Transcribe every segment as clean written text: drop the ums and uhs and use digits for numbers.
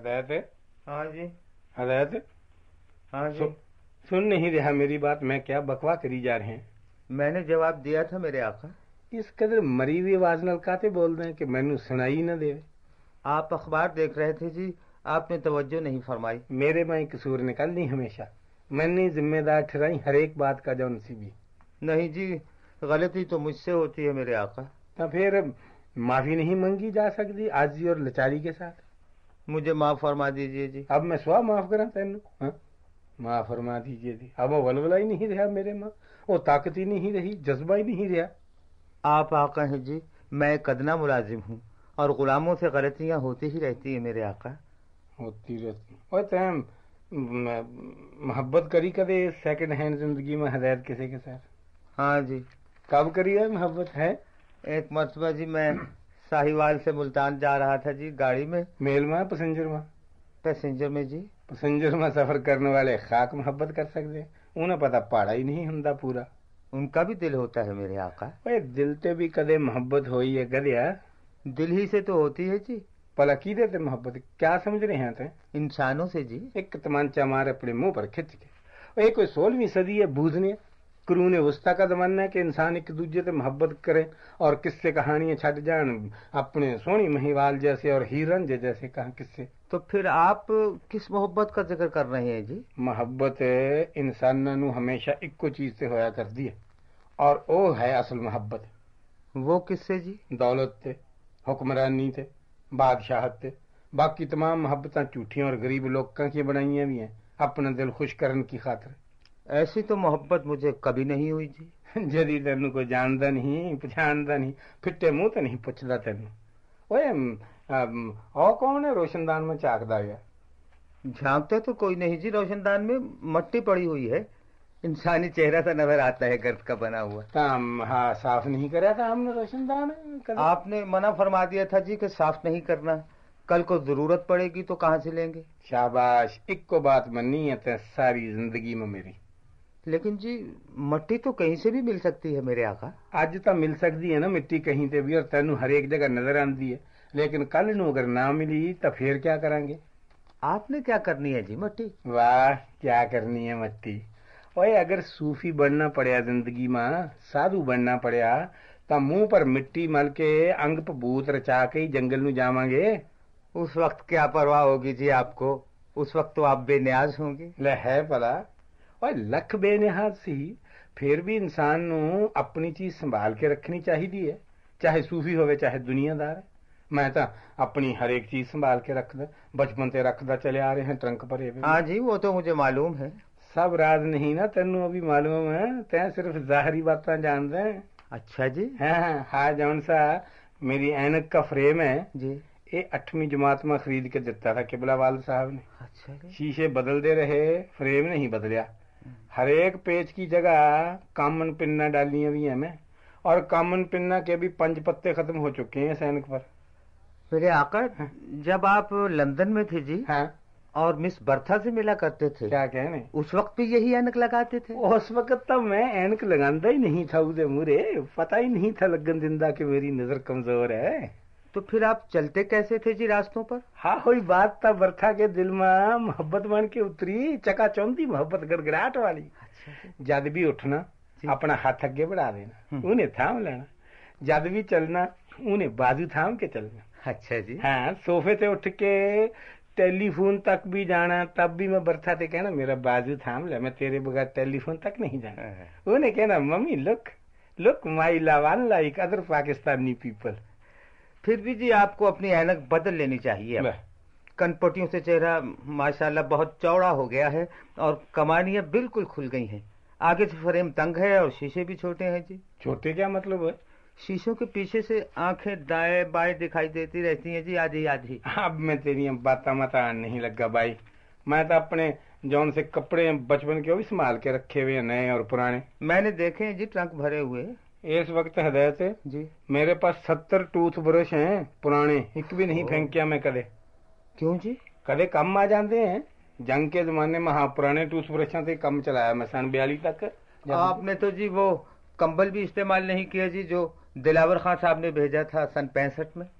हदायत है। हाँ जी। हदायत है। हाँ जी। सुन नहीं रहा मेरी बात, मैं क्या बकवा करी जा रहे हैं। मैंने जवाब दिया था मेरे आका। इस कदर मरी हुई आवाज नाल काते बोल रहे हैं कि मैनू सुनाई ना देवे। आप अखबार देख रहे थे जी, आपने तवज्जो नहीं फरमाई। मेरे में कसूर निकल नहीं हमेशा, मैंने जिम्मेदार ठहराई हर एक बात का जो नसीब भी। नहीं जी, गलती तो मुझसे होती है मेरे आका। तो फिर माफी नहीं मांगी जा सकती आजी और लाचारी के साथ? मुझे माफ फरमा दीजिए जी। अब मैं स्वा माफ करा तेन? माफ फरमा दीजिए जी। अब वो वलवला ही नहीं रहा मेरे माँ, वो ताकत ही नहीं रही, जज्बा ही नहीं रहा। आप आका हैं जी, मैं एक अदना मुलाजिम हूँ और गुलामों से गलतियाँ होती ही रहती है मेरे आका। होती रहती। और तैम मोहब्बत करी कदे सेकंड हैंड जिंदगी में हदायत किसी के साथ? हाँ जी। कब करी है मोहब्बत? है एक मरतबा जी, मैं साहिवाल से मुल्तान जा रहा था जी, गाड़ी में। मेल में पैसेंजर में? पैसेंजर में जी। पैसेंजर में सफर करने वाले खाक मोहब्बत कर सकते, उन्हें पता पहाड़ा ही नहीं हुंदा पूरा। उनका भी दिल होता है मेरे आका। ओए दिल ते भी कदे मोहब्बत होई है गधया? दिल ही से तो होती है जी। भला की देते मोहब्बत? क्या समझ रहे हैं ते? इंसानों से जी। एक तमांचा मारे अपने मुंह पर खिंच के। ये कोई 16वीं सदी है बूझने कुरून वस्ता का जमाना है कि इंसान एक दूसरे से मोहब्बत करे और किस्से कहानियां छट जान अपने सोनी महिवाल जैसे और हीरन जैसे कहा किस्से। तो फिर आप किस मोहब्बत का जिक्र कर रहे हैं जी? मोहब्बत इंसान नू हमेशा इक्को चीज से होया करती है और वो है असल मोहब्बत। वो किससे जी? दौलत थे, हुक्मरानी थे, बादशाहत थे। बाकी तमाम मोहब्बत झूठियां और गरीब लोगों की बनाई भी हैं अपना दिल खुश करने की खातिर। ऐसी तो मोहब्बत मुझे कभी नहीं हुई जी। जदी तेन को जानदा नहीं पछाणदा नहीं फिट्टे मुंह तो नहीं पुछदा तेन। ओए और कौन है रोशनदान में झांकदा गया? झांकते तो कोई नहीं जी, रोशनदान में मट्टी पड़ी हुई है, इंसानी चेहरा सा नजर आता है गर्द का बना हुआ। हाँ साफ नहीं कराया था हमने रोशनदान। आपने मना फरमा दिया था जी कि साफ नहीं करना, कल को जरूरत पड़ेगी तो कहाँ से लेंगे। शाबाश, एक को बात मननी है ते सारी जिंदगी में मेरी। लेकिन जी मट्टी तो कहीं से भी मिल सकती है मेरे आका। आज तो मिल सकती है ना मिट्टी कहीं से भी और तेनू हर एक जगह नजर आती है, लेकिन कल नू अगर ना मिली तो फिर क्या करांगे? आपने क्या करनी है जी मट्टी? वाह क्या करनी है मट्टी? ओए अगर सूफी बनना पड़या जिंदगी में, साधु बनना पड़या तो मुंह पर मिट्टी मल के अंग पर भूत रचा के ही जंगल नू जावांगे। उस वक्त क्या परवाह होगी जी आपको, उस वक्त तो आप बेनियाज होंगे। ले है भला और लख बेनिहाज सी फिर भी इंसान नू अपनी चीज संभाल के रखनी चाहिए, चाहे सूफी होवे चाहे दुनियादार। मैं तो अपनी हर एक चीज संभाल के रखदा, बचपन से रखदा चले आ रहे हैं ट्रंक भरे हुए। हाँ जी वो तो मुझे मालूम है। सब राज नहीं ना तेनू अभी मालूम है, तै सिर्फ जाहरी बातें जानते हैं। अच्छा जी। हाँ जौन सा मेरी ऐनक का फ्रेम है जी, ये 8वीं जमात में खरीद के दिता था किबलावाल साहब ने। अच्छा जी। शीशे बदलते रहे, फ्रेम नहीं बदलिया। हर एक पेज की जगह कामन पिन्ना डालियां भी हैं मैं, और कामन पिन्ना के भी 5 पत्ते खत्म हो चुके हैं सैनिक पर। मेरे आका जब आप लंदन में थे जी, हाँ, और मिस बर्था से मिला करते थे, क्या कहने, उस वक्त भी यही ऐनक लगाते थे? उस वक्त तो मैं ऐनक लगांदा ही नहीं था उदे मुरे, पता ही नहीं था लगन दिंदा कि मेरी नजर कमजोर है। तो फिर आप चलते कैसे थे जी रास्तों पर? हाँ हुई बात था बर्था के दिल में मोहब्बत बन के उतरी, चकाचौंधी मोहब्बत गड़गड़ाहट वाली। जद भी उठना अपना हाथ अगे बढ़ा देना, उन्हें थाम लेना, जद भी चलना उन्हें बाजू थाम के चलना। अच्छा जी। हाँ, सोफे से उठ के टेलीफोन तक भी जाना तब भी मैं बर्था से कहना मेरा बाजू थाम ले, मैं तेरे बगैर टेलीफोन तक नहीं जाना। उन्हें कहना mummy look look my loving like other Pakistani people. फिर भी जी आपको अपनी ऐनक बदल लेनी चाहिए। कनपटियों से चेहरा माशाल्लाह बहुत चौड़ा हो गया है और कमानियां बिल्कुल खुल गई हैं। आगे से फ्रेम तंग है और शीशे भी छोटे हैं जी। छोटे क्या मतलब है? शीशों के पीछे से आंखें दाएं बाएं दिखाई देती रहती हैं जी, आधी आधी। अब मैं तेरी बात मता नहीं लगा भाई, मैं तो अपने जौन से कपड़े बचपन के वो भी संभाल के रखे हुए नए और पुराने। मैंने देखे हैं जी ट्रंक भरे हुए। इस वक्त हदायत है जी, मेरे पास 70 टूथ ब्रश हैं पुराने, एक भी नहीं फेंकिया मैं कदे। क्यों जी? कदे कम आ जाते हैं, जंग के जमाने में हाँ पुराने टूथ ब्रशों से कम चलाया मैं सन 42 तक। आपने तो जी वो कंबल भी इस्तेमाल नहीं किया जी जो दिलावर खान साहब ने भेजा था सन 65 में।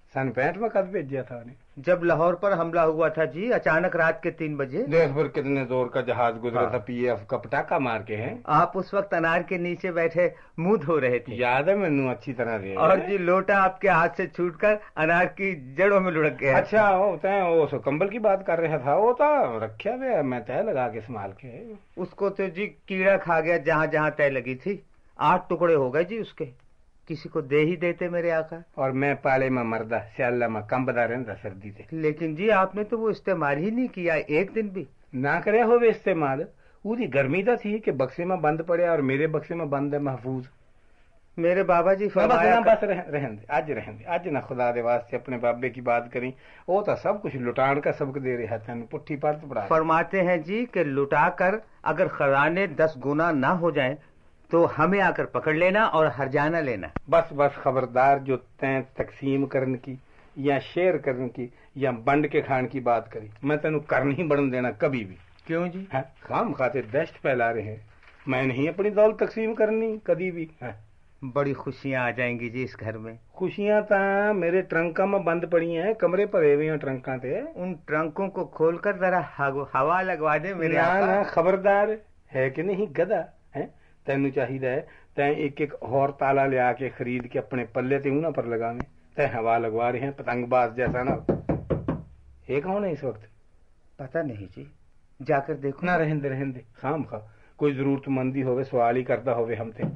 सन 65 में कद भेजा था उन्हें? जब लाहौर पर हमला हुआ था जी, अचानक रात के 3 बजे। देश पर कितने जोर का जहाज गुजरा था, पीएफ का पटाखा मार के हैं। आप उस वक्त अनार के नीचे बैठे मुंह धो रहे थे। याद है मैनू अच्छी तरह रहे। और जी लोटा आपके हाथ से छूटकर अनार की जड़ों में लुढ़क गया। अच्छा वो कंबल की बात कर रहा था, वो तो रखा हुआ मैं तय लगा के संभाल के। उसको तो जी कीड़ा खा गया जहाँ जहाँ तय लगी थी। 8 टुकड़े हो गए जी उसके। किसी को दे ही देते मेरे आका। और मैं पाले में मरदा स्याला में कंबदा रहता सर्दी से। लेकिन जी आपने तो वो इस्तेमाल ही नहीं किया एक दिन भी। ना करे हो वे इस्तेमाल। पूरी गर्मी तो थी कि बक्से में बंद पड़े और मेरे बक्से में बंद है महफूज। मेरे बाबा जी फरमाया बस रहन दे आज ना खुदा दे वास्ते अपने बाबे की बात करी। वो तो सब कुछ लुटान का सबक दे रहा था, पुट्ठी पर पड़ा। फरमाते हैं जी कि लुटा कर अगर खजाने 10 गुना ना हो जाए तो हमें आकर पकड़ लेना और हरजाना लेना। बस खबरदार जो तैं तकसीम करने की या शेयर करने की या बंड के खान की बात करी, मैं तेन कर नहीं बढ़न देना कभी भी। क्यों जी? खाम खाते दहशत फैला रहे हैं। मैं नहीं अपनी दौलत तकसीम करनी कभी भी। बड़ी खुशियां आ जाएंगी जी इस घर में। खुशियां तो मेरे ट्रंका में बंद पड़ी हैं, कमरे भरे हुए हैं ट्रंका थे। उन ट्रंकों को खोलकर जरा हवा लगवा दे मेरे। ना खबरदार है कि नहीं गधा है। तेन चाहिए तै एक और ताला ले आके खरीद के अपने पल्ले ते ऊना पर लगावे। तै हवा लगवा रहे हैं पतंगबाज जैसा ना। ये कौन है इस वक्त? पता नहीं जी, जाकर देखो ना। रहन दे खाम खा। कोई जरूरतमंदी होवे सवाल ही करता होवे हमसे।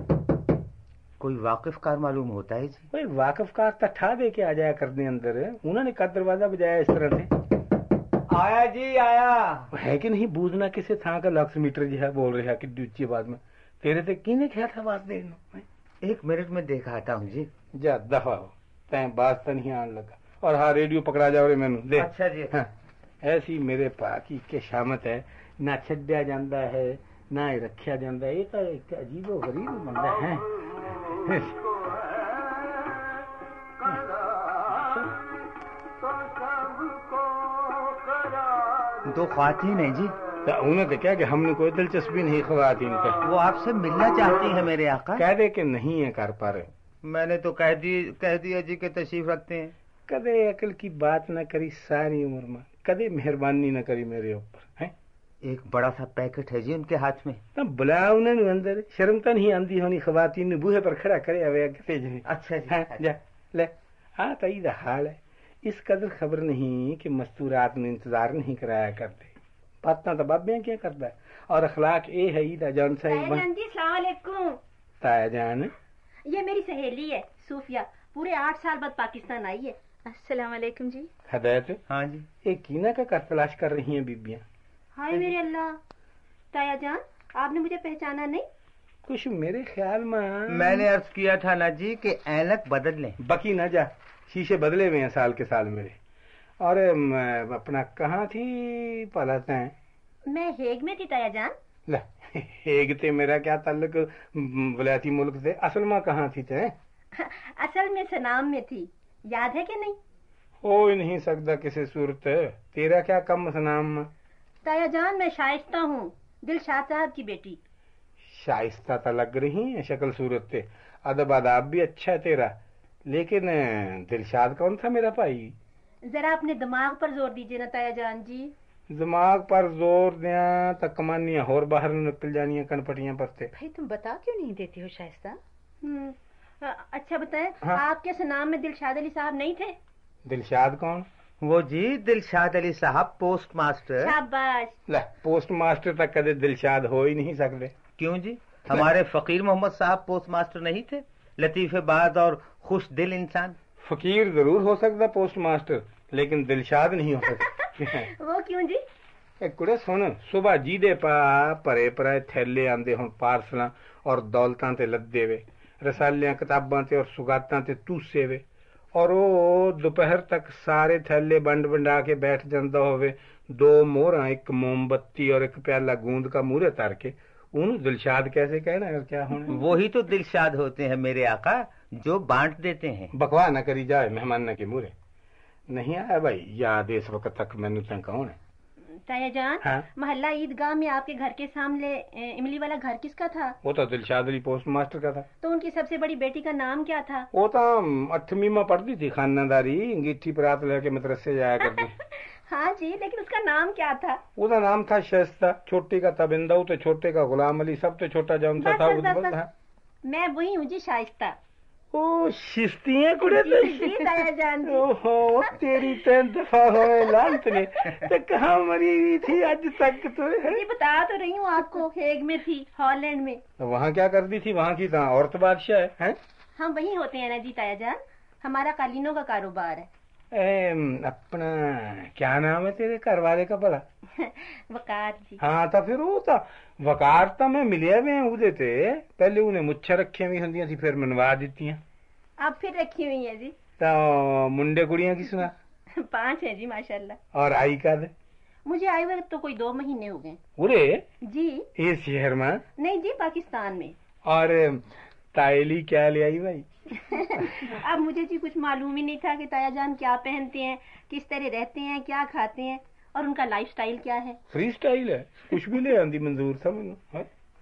कोई वाकिफ कार मालूम होता है जी? कोई वाकिफ कार ठा दे के आ जाया करने अंदर। उन्होंने का दरवाजा बजाया इस तरह से। आया जी आया। है कि नहीं बूझना किसे था का लक्स मीटर जी है बोल रहा कि ऊंची आवाज में। तेरे ते किने क्या था बात देना? 1 मिनट में देखा आता हूँ जी। जा दफा हो, तैं बात तो नहीं आने लगा। और हाँ रेडियो पकड़ा जाओ रे मैनू दे। अच्छा जी। हाँ, ऐसी मेरे पाकी के शामत है ना छड्या जाता है ना ही रखा जाता है। ये तो एक अजीबो गरीब बंदा है। दो ख्वातीन है जी। उन्हें तो क्या कि हमने कोई दिलचस्पी नहीं ख्वातीन का। वो आपसे मिलना चाहती है मेरे आका। कह दे कि नहीं है कर पा रहे। मैंने तो कह दिया जी कि तशरीफ रखते हैं। कदे अकल की बात न करी सारी उम्र में, कदे मेहरबानी न करी मेरे ऊपर है। एक बड़ा सा पैकेट है जी उनके हाथ में। बुला उन्हें अंदर। शर्म तो नहीं आंदी होनी खवातीन ने बूहे पर खड़ा करे हुए। अच्छा जी। हाँ, जा ले। हाँ तो ये हाल है। इस कदर खबर नहीं कि मस्तूरात ने इंतजार नहीं कराया करते। बात तो बाबियां क्या करता है। और अखलाक ये है ईदा जान सलाम। ताया जान ये मेरी सहेली है सूफिया, पूरे 8 साल बाद पाकिस्तान आई है। अस्सलाम वालेकुम जी। हदायत। हाँ जी। एक कीना का कर तलाश कर रही हैं बीबियां। हाय मेरे अल्लाह। ताया जान आपने मुझे पहचाना नहीं? कुछ मेरे ख्याल में मैंने अर्ज किया था ना जी कि ऐनक बदल लें। बकी ना जा, शीशे बदले हुए हैं साल के साल मेरे। और अपना कहाँ थी पलाते हैं? मैं हेग में थी ताया जान। हेग ते मेरा क्या ताल्लुक वलायती मुल्क से। असल में कहाँ थी ते? असल में सनाम में थी, याद है कि नहीं? हो ही नहीं सकता किसी सूरत। तेरा क्या कम सनाम में? ताया जान मैं शाइस्ता हूँ, दिलशाद साहब की बेटी। शाइस्ता तो लग रही है शक्ल सूरत से। अदब आदाब भी अच्छा है तेरा, लेकिन दिलशाद कौन था मेरा भाई? जरा अपने दिमाग पर जोर दीजिए ना ताया जान जी। दिमाग पर जोर दिया तो कमानियां और बाहर निकल जानियां कनपटियां पसते। भाई तुम बता क्यों नहीं देती हो शाइस्ता? अच्छा बताएं। हाँ? आपके सनाम में दिलशाद अली साहब नहीं थे? दिलशाद कौन? वो जी दिलशाद अली साहब पोस्ट मास्टर। शाबाश। ले पोस्ट मास्टर तक कदे दिलशाद हो ही नहीं सकते। क्यों जी? हमारे फकीर मोहम्मद साहब पोस्ट मास्टर नहीं थे? लतीफेबाज और खुश दिल इंसान। फकीर जरूर हो सकता पोस्ट मास्टर, लेकिन दिलशाद नहीं हो सकता। वो क्यों जी? कुड़े सुन, सुबह जी दे पा भरे पराए थैले आंदे हुण पार्सलां और दौलतां ते लद्दे वे, रसालियां किताबां ते और सुगातां ते टूसे वे, और वो दोपहर तक सारे थैले बंड बंडा के बैठ जांदा होवे। 2 मोहरां, 1 मोमबत्ती और 1 प्याला गूंद का मूरे तर के। उन्हें दिलशाद कैसे कहना है? क्या होना? वही तो दिलशाद होते हैं मेरे आका, जो बांट देते हैं। बकवा न करी जाए मेहमान के मूरे। नहीं आया भाई याद इस वक्त तक मैनू तैं कौन है? ताया जान, हाँ? मोहल्ला ईदगाह में आपके घर के सामने इमली वाला घर किसका था? वो तो दिलशाद अली पोस्ट मास्टर का था। तो उनकी सबसे बड़ी बेटी का नाम क्या था? वो तो 8वीं में पढ़ती थी, खानदारी, अंगीठी पर हाथ लेके मदरसे जाया करती। हाँ जी, लेकिन उसका नाम क्या था? उसका नाम था शाइस्ता, छोटी का तबिंदा, तो छोटे का गुलाम अली, सब तो छोटा जौन सा था बस, मैं वही हूँ जी, शाइस्ता। ओ शिस्तियाँ कुड़े तो जी ताया जान जी। ओहो, तेरी 3 दफा होए लांत ने, तो कहाँ मरी हुई थी आज तक तो? जी बता तो रही हूँ आपको, हेग में थी, हॉलैंड में। तो वहाँ क्या करती थी? वहाँ की कहाँ औरत बादशाह है? हम वही होते हैं ना जी ताया जान, हमारा कालीनों का कारोबार है। अपना क्या नाम है तेरे घर वाले का भला? वकार जी। हाँ तो फिर वो तो वकार तो मैं मिले हुए उदे ते पहले उन्हें मुच्छा रखी हुई होंगी थी, फिर मनवा दी। अब फिर रखी हुई है जी। तो मुंडे कुड़ियां की सुना? 5 है जी माशाल्लाह। और आई का दे? मुझे आए हुए तो कोई 2 महीने हो गए। उरे जी? ये शहर में? नहीं जी, पाकिस्तान में। और तायली क्या ले आई भाई? अब मुझे जी कुछ मालूम ही नहीं था कि ताया जान क्या पहनते हैं, किस तरह रहते हैं, क्या खाते हैं और उनका लाइफस्टाइल क्या है। फ्री स्टाइल है, कुछ भी ले आंदी मंजूर था मैंने।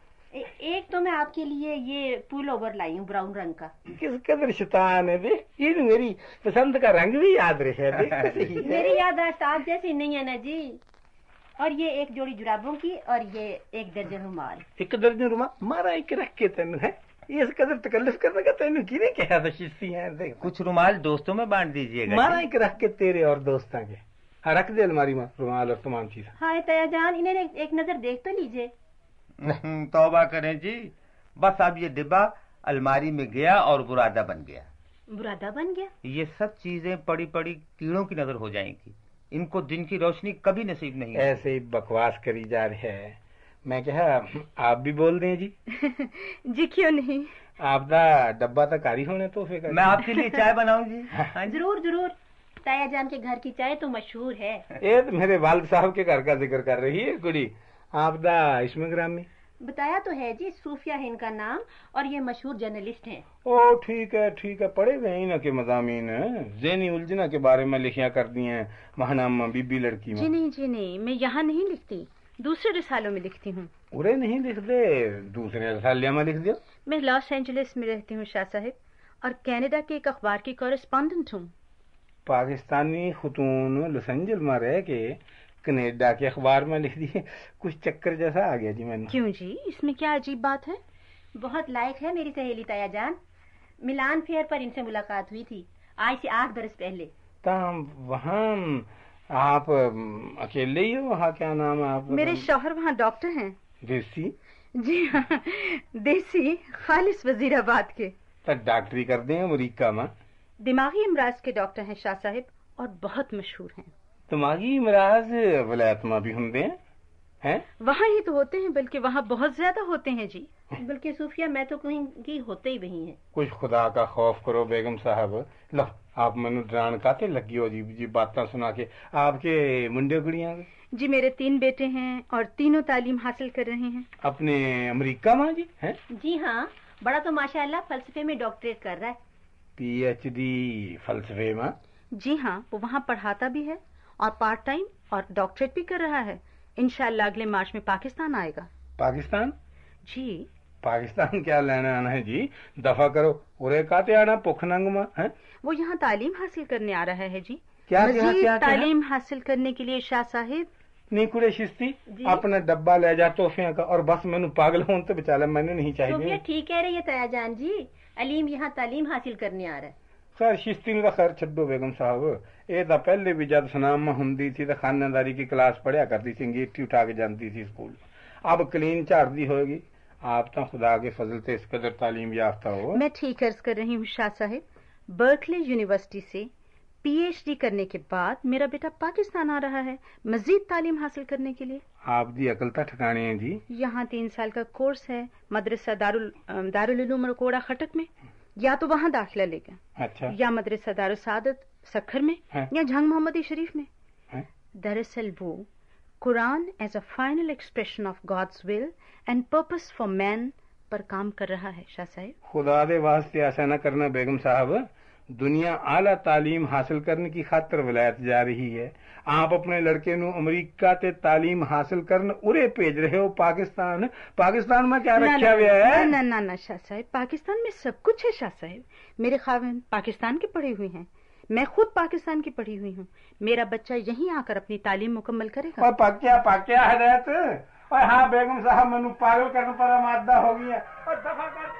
एक तो मैं आपके लिए ये पुल ओवर लाई हूँ ब्राउन रंग का। किस कदर शैतान है देख, ये मेरी पसंद का रंग भी याद रहे देख। मेरी याददाश्त आप जैसी नहीं है ना जी। और ये एक जोड़ी जुराबों की और ये 1 दर्जन रुमाल। 1 दर्जन रुमाल मारा एक रख के तेन है, इस कदर तकल्लुफ करने का तेन किने कहा था? शिस्ती है देख, कुछ रुमाल दोस्तों में बांट दीजिएगा। मारा एक रख के तेरे और दोस्तों के। हाँ रख दे अलमारी में रुमाल और तमाम चीज। हाँ ताया जान, इन्हें एक नजर देख तो लीजिए। तौबा करें जी, बस अब ये डिब्बा अलमारी में गया और बुरादा बन गया। बुरादा बन गया? ये सब चीजें पड़ी पड़ी कीड़ों की नजर हो जाएंगी, इनको दिन की रोशनी कभी नसीब नहीं। ऐसे ही बकवास करी जा रही है। मैं क्या आप भी बोल दें जी? जी क्यों नहीं, आपका डब्बा तो कारी होने तो फिर मैं आपके लिए चाय बनाऊं जी? हाँ जरूर जरूर, ताया जान के घर की चाय तो मशहूर है। ये तो मेरे वालिद साहब के घर का जिक्र कर रही है कुड़ी। आपदा इसमें ग्रामी बताया तो है जी, सूफिया है इनका नाम और ये मशहूर जर्नलिस्ट हैं। ओ ठीक है, पढ़े हुए हैं के मज़ामीन ज़हनी उलझना के बारे में लिखिया कर दी हैं महानामा बीबी लड़की में। जी नहीं, मैं यहाँ नहीं लिखती, दूसरे रिसालों में लिखती हूँ। उरे नहीं लिख दे, दूसरे रिसाले में लिख दिया। मैं लॉस एंजलिस में रहती हूँ शाह साहिब, और कनाडा के एक अखबार की कॉरेस्पॉन्डेंट हूँ। पाकिस्तानी खुतून लॉस एंजलिस में रह के कनाडा के अखबार में लिख दिए, कुछ चक्कर जैसा आ गया जी मैंने। क्यों जी, इसमें क्या अजीब बात है? बहुत लायक है मेरी सहेली ताया जान। मिलान फेयर पर इनसे मुलाकात हुई थी आज से 8 बरस पहले। वहाँ आप अकेले ही हो? वहाँ क्या नाम है आप? मेरे शौहर वहाँ डॉक्टर हैं। देसी? जी हाँ, देसी, खालिस वजीराबाद के। तो डॉक्टरी कर दें अमरीका में? दिमागी इमराज के डॉक्टर हैं शाह साहिब, और बहुत मशहूर हैं। दिमागी इमराज वलायत में भी होंगे हैं? वहाँ ही तो होते हैं, बल्कि वहाँ बहुत ज्यादा होते हैं जी। बल्कि सूफिया मैं तो कहीं की होते ही वही हैं। कुछ खुदा का खौफ करो बेगम साहब। लो आप मनु डरान काते लगी हो जी बातें सुना के। आपके मुंडे गुड़ियां? जी मेरे 3 बेटे हैं और तीनों तालीम हासिल कर रहे हैं। अपने अमेरिका में जी हैं? जी हाँ, बड़ा तो माशाल्लाह फलसफे में डॉक्टरेट कर रहा है। PhD फलसफे में? जी हाँ, वो वहाँ पढ़ाता भी है और पार्ट टाइम और डॉक्टरेट भी कर रहा है। इंशाल्लाह अगले मार्च में पाकिस्तान आएगा। पाकिस्तान? जी। पाकिस्तान क्या लेना आना है जी? दफा करो, उरे काते आना पुखनंग में है? वो यहाँ तालीम हासिल करने आ रहा है जी। क्या तालीम हासिल करने के लिए शाह साहिब। नहीं कुड़े शिस्ती, अपना डब्बा ले जा तोहफिया का, और बस मैंने पागल होने तो बेचारा मैंने नहीं चाहिए। ठीक कह रही है ताया जान जी, अलीम यहाँ तालीम हासिल करने आ रहा है। खैर शिस्ती का खैर छो बेगम साहब, ये तो पहले भी जब सुनाम में होंगी थी तो खानदारी की क्लास पढ़िया करती थी, अंगीठी उठा के जानती थी स्कूल। अब क्लीन झाड़ती होगी। आप तो खुदा के फजल से इस कदर तालीम याफ्ता हो। मैं ठीक अर्ज कर रही हूँ शाह साहिब, बर्कले यूनिवर्सिटी से PhD करने के बाद मेरा बेटा पाकिस्तान आ रहा है मजीद तालीम हासिल करने के लिए। आप दी अकलता ठिकाने हैं जी। यहाँ 3 साल का कोर्स है मदरसा दारुल उलूम कोड़ा खटक में, या तो वहाँ दाखिला लेगा। अच्छा। या मदरसा दारुल सादत सखर में या झंग मोहम्मदी शरीफ में। दरअसल वो Quran as a final expression of God's will and purpose for man पर काम कर रहा है शाह साहिब। खुदा दे वास्ते ऐसा न करना बेगम साहब, دنیا اعلی تعلیم حاصل کرنے کی خاطر ولایت جا رہی ہے. آپ اپنے لڑکے نو امریکہ تے تعلیم حاصل کرن ارے بھیج رہے ہو پاکستان میں کیا رکھا ہوا ہے؟ نہ شاہ صاحب، پاکستان میں سب کچھ ہے شاہ صاحب. میرے خاوند پاکستان کے پڑھے ہوئے ہیں، میں خود پاکستان کی پڑھی ہوئی ہوں. میرا بچہ یہیں آ کر اپنی تعلیم مکمل کرے گا. پکیا ہدایت. اور ہاں بیگم صاحب مینو پاگل کرنے پر آمادہ ہو گئی ہے اور دفع کرتا.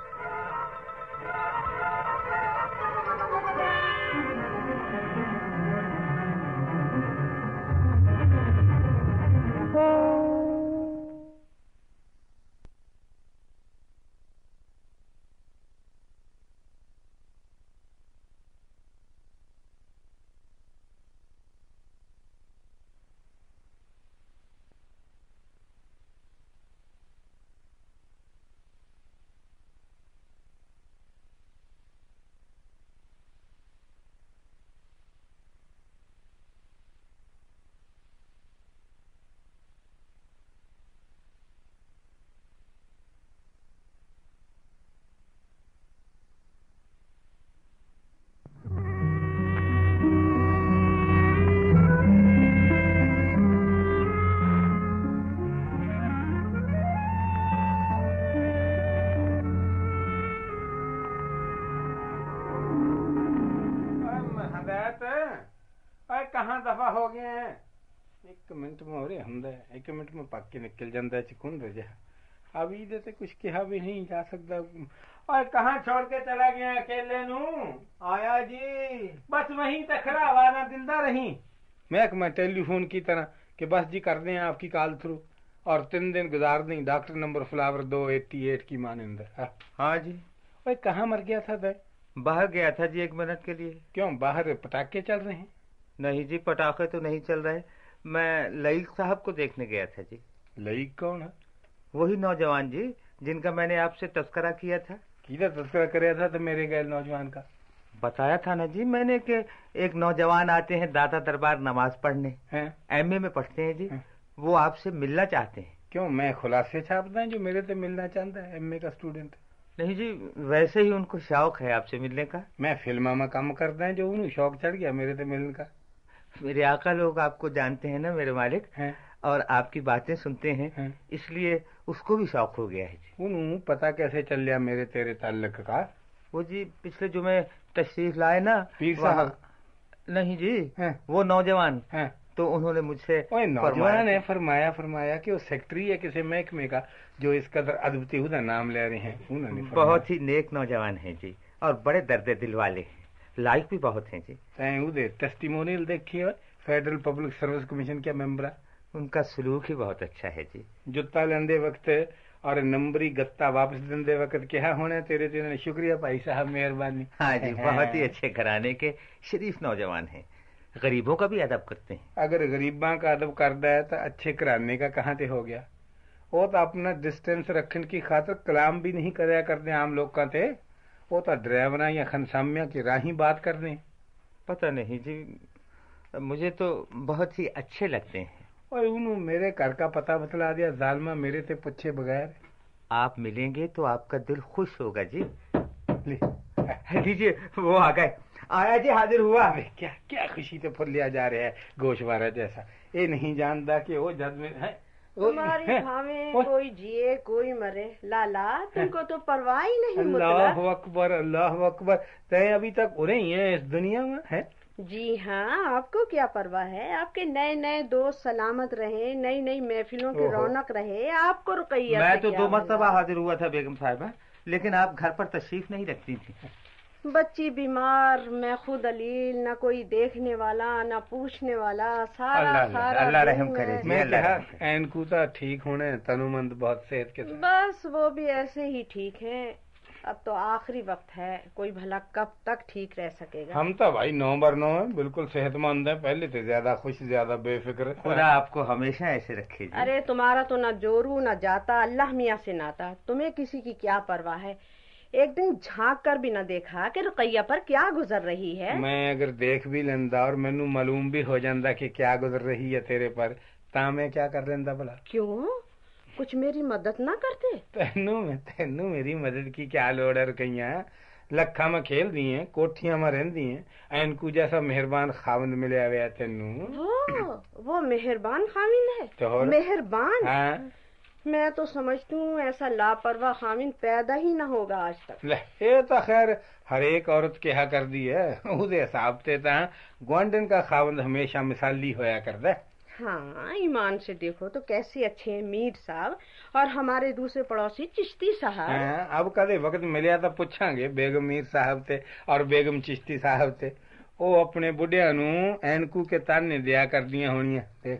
کہاں دفع ہو گئے ہیں؟ ایک منٹ میں ہو رہے ہم ایک منٹ میں پک کے نکل جاتا ہے چکن رجا. ابھی تے کچھ کہا بھی نہیں جا سکتا. اور کہاں چھوڑ کے چلا گیا اکیلے نو؟ آیا جی بس وہیں تکھرا وانا دلدا رہی میں ٹیلی فون کی طرح کہ بس جی کر دیں آپ کی کال تھرو اور 3 دن گزار دیں. ڈاکٹر نمبر فلاور 288 کی مانند. ہاں جی. کہاں مر گیا تھا؟ باہر گیا تھا جی 1 منٹ کے لیے. کیوں باہر پٹاخے چل رہے ہیں؟ نہیں جی پٹاخے تو نہیں چل رہے، میں لئیق صاحب کو دیکھنے گیا تھا جی. لئیق کون ہے؟ وہی نوجوان جی جن کا میں نے آپ سے تذکرہ کیا تھا. کیدا تذکرہ کریا تھا تو میرے غیر نوجوان کا بتایا تھا نا جی میں نے کہ ایک نوجوان آتے ہیں داتا دربار نماز پڑھنے، ایم اے میں پڑھتے ہیں جی. وہ آپ سے ملنا چاہتے ہیں. کیوں میں خلاصے چھاپتا ہوں جو میرے سے ملنا چاہتا ہے ایم اے کا اسٹوڈنٹ؟ نہیں جی ویسے ہی ان کو شوق ہے آپ سے ملنے کا. میں فلموں میں کام کرتا ہوں جو انہوں شوق چڑھ گیا میرے سے ملنے کا. میرے آقا لوگ آپ کو جانتے ہیں نا میرے مالک، اور آپ کی باتیں سنتے ہیں اس لیے اس کو بھی شوق ہو گیا ہے جی. انہوں پتا کیسے چل لیا میرے تیرے تعلق کا؟ وہ جی پچھلے جمعے تشریف لائے نا پیر صاحب. نہیں جی وہ نوجوان تو انہوں نے مجھ سے نوجوان ہے فرمایا کہ وہ سیکٹری ہے کسی محکمے کا جو اس قدر ادبتی ہوتا نام لے رہے ہیں. انہوں نے بہت ہی نیک نوجوان ہیں جی اور بڑے درد دل والے ہیں، لائق بھی بہت ہیں جی. ٹیسٹیمونیل دیکھیے فیڈرل پبلک سروس کمیشن کے ممبر. ان کا سلوک ہی بہت اچھا ہے جی. جتا لیندے وقت اور نمبری گتا واپس دیندے وقت کیا ہونا تیرے تیرے شکریہ بھائی صاحب مہربانی. ہاں جی بہت ہی اچھے گھرانے کے شریف نوجوان ہیں، غریبوں کا بھی ادب کرتے ہیں. اگر غریباں کا ادب کرتا ہے تو اچھے گھرانے کا کہاں تے ہو گیا؟ وہ تو اپنا ڈسٹینس رکھنے کی خاطر کلام بھی نہیں کریا کرتے عام لوگ کا تے. وہ تو ڈرائیوراں یا خنسامیاں کی راہیں بات کر دیں. پتہ نہیں جی مجھے تو بہت ہی اچھے لگتے ہیں. اور انہوں میرے گھر کا پتہ بتلا دیا ظالمہ میرے تے پوچھے بغیر. آپ ملیں گے تو آپ کا دل خوش ہوگا جی. لیجیے وہ آ گئے. آیا جی حاضر ہوا. کیا خوشی سے پھر لیا جا رہا ہے گوشوارہ جیسا. یہ نہیں جانتا کہ وہ جد میں ہے تمہاری بھاویں کوئی جیے کوئی مرے لالا تم کو تو پرواہ ہی نہیں. اللہ اکبر اللہ اکبر. تے ابھی تک ارے ہی ہیں اس دنیا میں ہے. جی ہاں آپ کو کیا پرواہ ہے. آپ کے نئے نئے دوست سلامت رہے، نئی نئی محفلوں کی رونق رہے. آپ کو رقیہ میں تو 2 مرتبہ حاضر ہوا تھا بیگم صاحبہ لیکن آپ گھر پر تشریف نہیں رکھتی تھی. بچی بیمار، میں خود علیل، نہ کوئی دیکھنے والا نہ پوچھنے والا. سارا اللہ رحم کرے. میں کہا این کوتا ٹھیک ہونے تنو مند بہت صحت کے ساتھ. بس وہ بھی ایسے ہی ٹھیک ہے. اب تو آخری وقت ہے، کوئی بھلا کب تک ٹھیک رہ سکے گا. ہم تو بھائی 9/9 ہیں، بالکل صحت مند ہیں. پہلے تو زیادہ خوش زیادہ بے فکر. خدا آپ کو ہمیشہ ایسے رکھے جی. ارے تمہارا تو نہ جورو نہ جاتا، اللہ میاں سے ناتا. تمہیں کسی کی کیا پرواہ ہے. ایک دن جھانک کر بھی نہ دیکھا کہ رقیہ پر کیا گزر رہی ہے. میں اگر دیکھ بھی لینا اور مینو معلوم بھی ہو جاتا کہ کیا گزر رہی ہے تیرے پر تا میں کیا کر لینا بھلا. کیوں کچھ میری مدد نہ کرتے؟ تینوں میری مدد کی کیا لوڑ ہے رقیہ. ਲੱਖਾਂ में खेल दी हैं, कोठियां में रहंदी हैं, एनकू जैसा मेहरबान खाविंद मिलिया हुआ तेनू। वो मेहरबान खाविंद है? तो मेहरबान? हाँ। मैं तो समझती हूँ ऐसा लापरवाह खाविंद पैदा ही ना होगा आज तक। ये तो खैर हर एक औरत कहा कर दी है, उसके हिसाब से तो ग्वांडन का खाविंद हमेशा मिसाली होया करदा है। हाँ, ईमान से देखो तो कैसे अच्छे हैं मीर साहब और हमारे दूसरे पड़ोसी चिश्ती साहब। हाँ, अब कदे वक्त मिलिया तो पूछांगे बेगम मीर साहब ते और बेगम चिश्ती साहब ते। वो अपने बुढ़िया नू एनकू के ताने दिया कर दिया होनिया।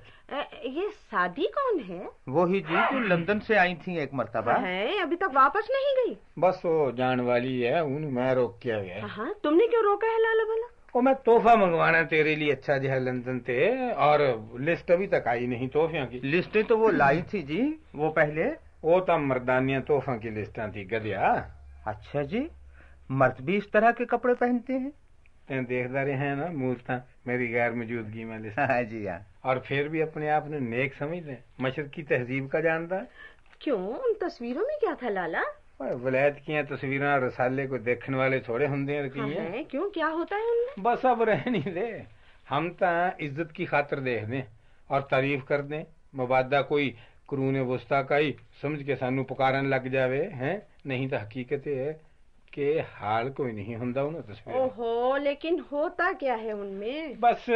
ये शादी कौन है? वो ही जी जो लंदन से आई थी एक मर्तबा। है, अभी तक वापस नहीं गई? बस वो जान वाली है, उन मैं रोक के गया। हाँ, तुमने क्यों रोका है लाला भला? वो मैं तोहफा मंगवाना तेरे लिए अच्छा जो है लंदन से, और लिस्ट अभी तक आई नहीं तोहफियों की। लिस्टें तो वो लाई थी जी, वो पहले। वो तो मर्दानिया तोहफा की लिस्टें थी गधिया। अच्छा जी, मर्द भी इस तरह के कपड़े पहनते हैं? देखता रहे हैं ना मूर्ता मेरी गैर मौजूदगी में लिस्ट। हाँ जी हाँ। और फिर भी अपने आप ने नेक समझते, मशरक की तहजीब का जानता है। क्यों, उन तस्वीरों में क्या था लाला? वलायत की तस्वीरें रसाले को देखने वाले थोड़े होंगे हैं। क्यों, क्या होता है उनमें? बस अब रहनी दे, हम तो इज्जत की खातिर देख दें और तारीफ कर दें, मबादा कोई करून वस्ता का ही समझ के सानू पुकारन लग जावे हैं। नहीं तो हकीकत है कि हाल कोई नहीं होंदा उन तस्वीर। ओहो, लेकिन होता क्या है उनमें? बस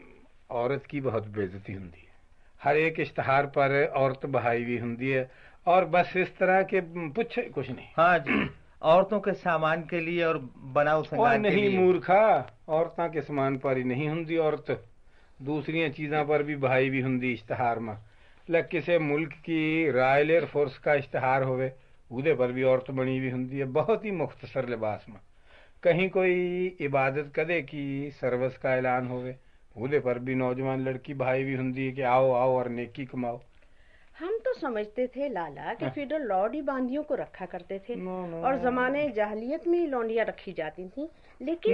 औरत की बहुत बेइज्जती होती है, हर एक इश्तहार पर औरत बहाई हुई होती है, और बस इस तरह के पूछे कुछ नहीं। हाँ जी, औरतों के सामान के लिए और बनाओ संगार के लिए। नहीं मूर्खा, औरतों के सामान पर ही नहीं होंदी औरत, दूसरी चीज़ों पर भी बहाई भी होंदी इश्तहार में। लग किसी मुल्क की रॉयल एयर फोर्स का इश्तहार होवे, उदे पर भी औरत बनी हुई होंदी है, बहुत ही मुख्तसर लिबास में। कहीं कोई इबादत कदे की सर्विस का ऐलान होवे, उदे पर भी नौजवान लड़की बहाई हुई होंदी है कि आओ आओ और नेकी कमाओ। हम तो समझते थे लाला कि फेडरल लॉर्ड ही बांदियों को रखा करते थे और जमाने जाहलियत में ही लौंडियां रखी जाती थी, लेकिन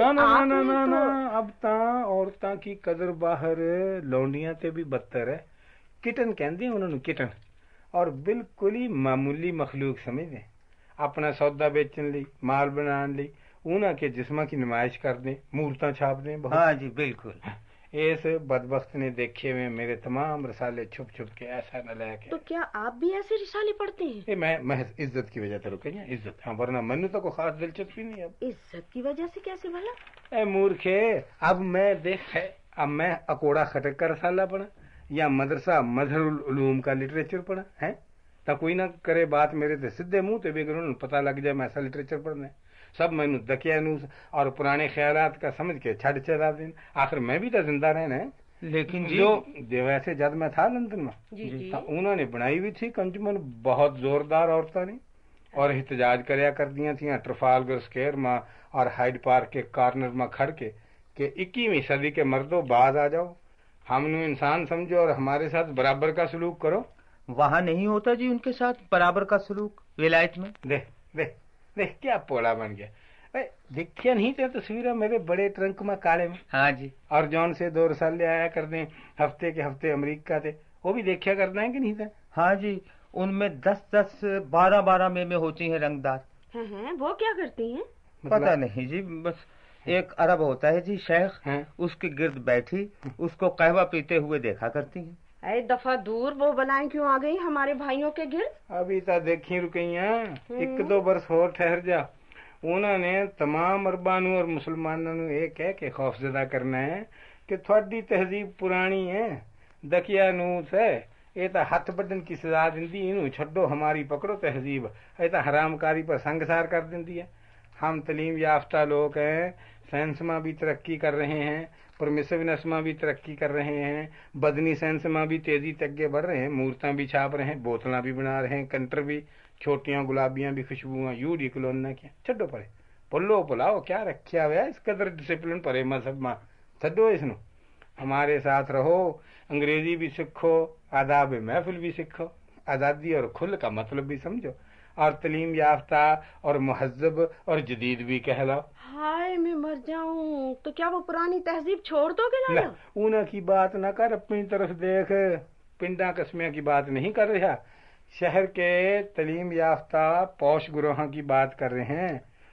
अब ता औरतां की कदर बाहर लौंडियां ते भी बदतर है। किटन कहते हैं उन्होंने, किटन, और बिल्कुल ही मामूली मखलूक समझते, अपना सौदा बेचने ली, माल बनाने ली, उन्हें के जिस्म की नुमाइश कर दें, मूर्ता छाप दें। हाँ जी बिल्कुल। इस बदबख्त ने देखे हुए मेरे तमाम रसाले छुप छुप के ऐसा न लायक। तो क्या आप भी ऐसे रिसाले पढ़ते हैं? मैं महज इज्जत की वजह से रुके, इज्जत, हाँ, वरना मैंने तो कोई खास दिलचस्पी नहीं। अब इज्जत की वजह से कैसे भला? ए मूर्खे, अब मैं देख है, अब मैं अकोड़ा खटक का रसाला पढ़ा या मदरसा मजहरुल उलूम का लिटरेचर पढ़ा है, तो कोई ना करे बात मेरे से सीधे मुंह ते भी करूँ पता लग जाए मैं ऐसा लिटरेचर पढ़ना है। सब मैनू दकिया नूस और पुराने ख्यालात का समझ के छड़ चला दिन, आखिर मैं भी तो जिंदा रहना है। लेकिन जी, जो वैसे जब मैं था लंदन में तो उन्होंने बनाई हुई थी कंजुमन बहुत जोरदार औरतों ने, और एहतजाज करया कर दिया थी ट्रफालगर स्क्वायर में और हाइड पार्क के कॉर्नर में खड़ के कि 21वीं सदी के मर्दों बाज आ जाओ, हमनू इंसान समझो और हमारे साथ बराबर का सलूक करो। वहाँ नहीं होता जी उनके साथ बराबर का सलूक विलायत में। देख देख देख क्या पोला बन गया। देखिए नहीं थे तस्वीरें मेरे बड़े ट्रंक में काले में। हाँ जी। और जौन से 2 रसाले आया कर दें हफ्ते के हफ्ते अमेरिका थे, वो भी देखा करना है कि नहीं था? हाँ जी, उनमें 10-10 12-12 में होती हैं रंगदार। हैं, वो क्या करती हैं? पता नहीं जी, बस एक अरब होता है जी शेख, उसके गिर्द बैठी उसको कहवा पीते हुए देखा करती हैं। अरे दफा दूर, वो बनाए क्यों आ गई हमारे भाइयों के गिर्द? अभी तो देखी रुकैया, 1-2 बरस और ठहर जा। उन्होंने तमाम अरबानों और मुसलमानों एक है कि खौफजदा करना है कि थोड़ी तहजीब पुरानी है, दकिया नूस है, ये तो हथ बदन की सजा दिंदी, इनू छड्डो हमारी पकड़ो तहजीब, ये तो हरामकारी पर संगसार कर दिंदी है। हम तलीम याफ्ता लोग हैं, साइंस में भी तरक्की कर रहे हैं, परमिसिवनेस में भी तरक्की कर रहे हैं, बदनी साइंस में भी तेजी तक आगे बढ़ रहे हैं, मूर्तां भी छाप रहे हैं, बोतलां भी बना रहे हैं, कंटर भी, छोटियां गुलाबियां भी, खुशबुआं यू डी कलोना क्या छड्डो पड़े पुल्लो पुलाओ क्या रखा हुआ इस कदर डिसिप्लिन परे मजहब में, छड्डो इसनू, हमारे साथ रहो, अंग्रेजी भी सीखो, आदाब महफिल भी सीखो, आज़ादी और खुल का मतलब भी समझो, और तलीम याफ्ता और महजब और जदीद भी कहलाओ। हाय मैं मर जाऊं, तो क्या वो पुरानी तहजीब छोड़ दोगे लाला? उन्हें की बात ना कर, अपनी तरफ देख, पिंडा कस्मिया की बात नहीं कर रहा, शहर के तलीम याफ्ता पौश गुरोह की बात कर रहे हैं।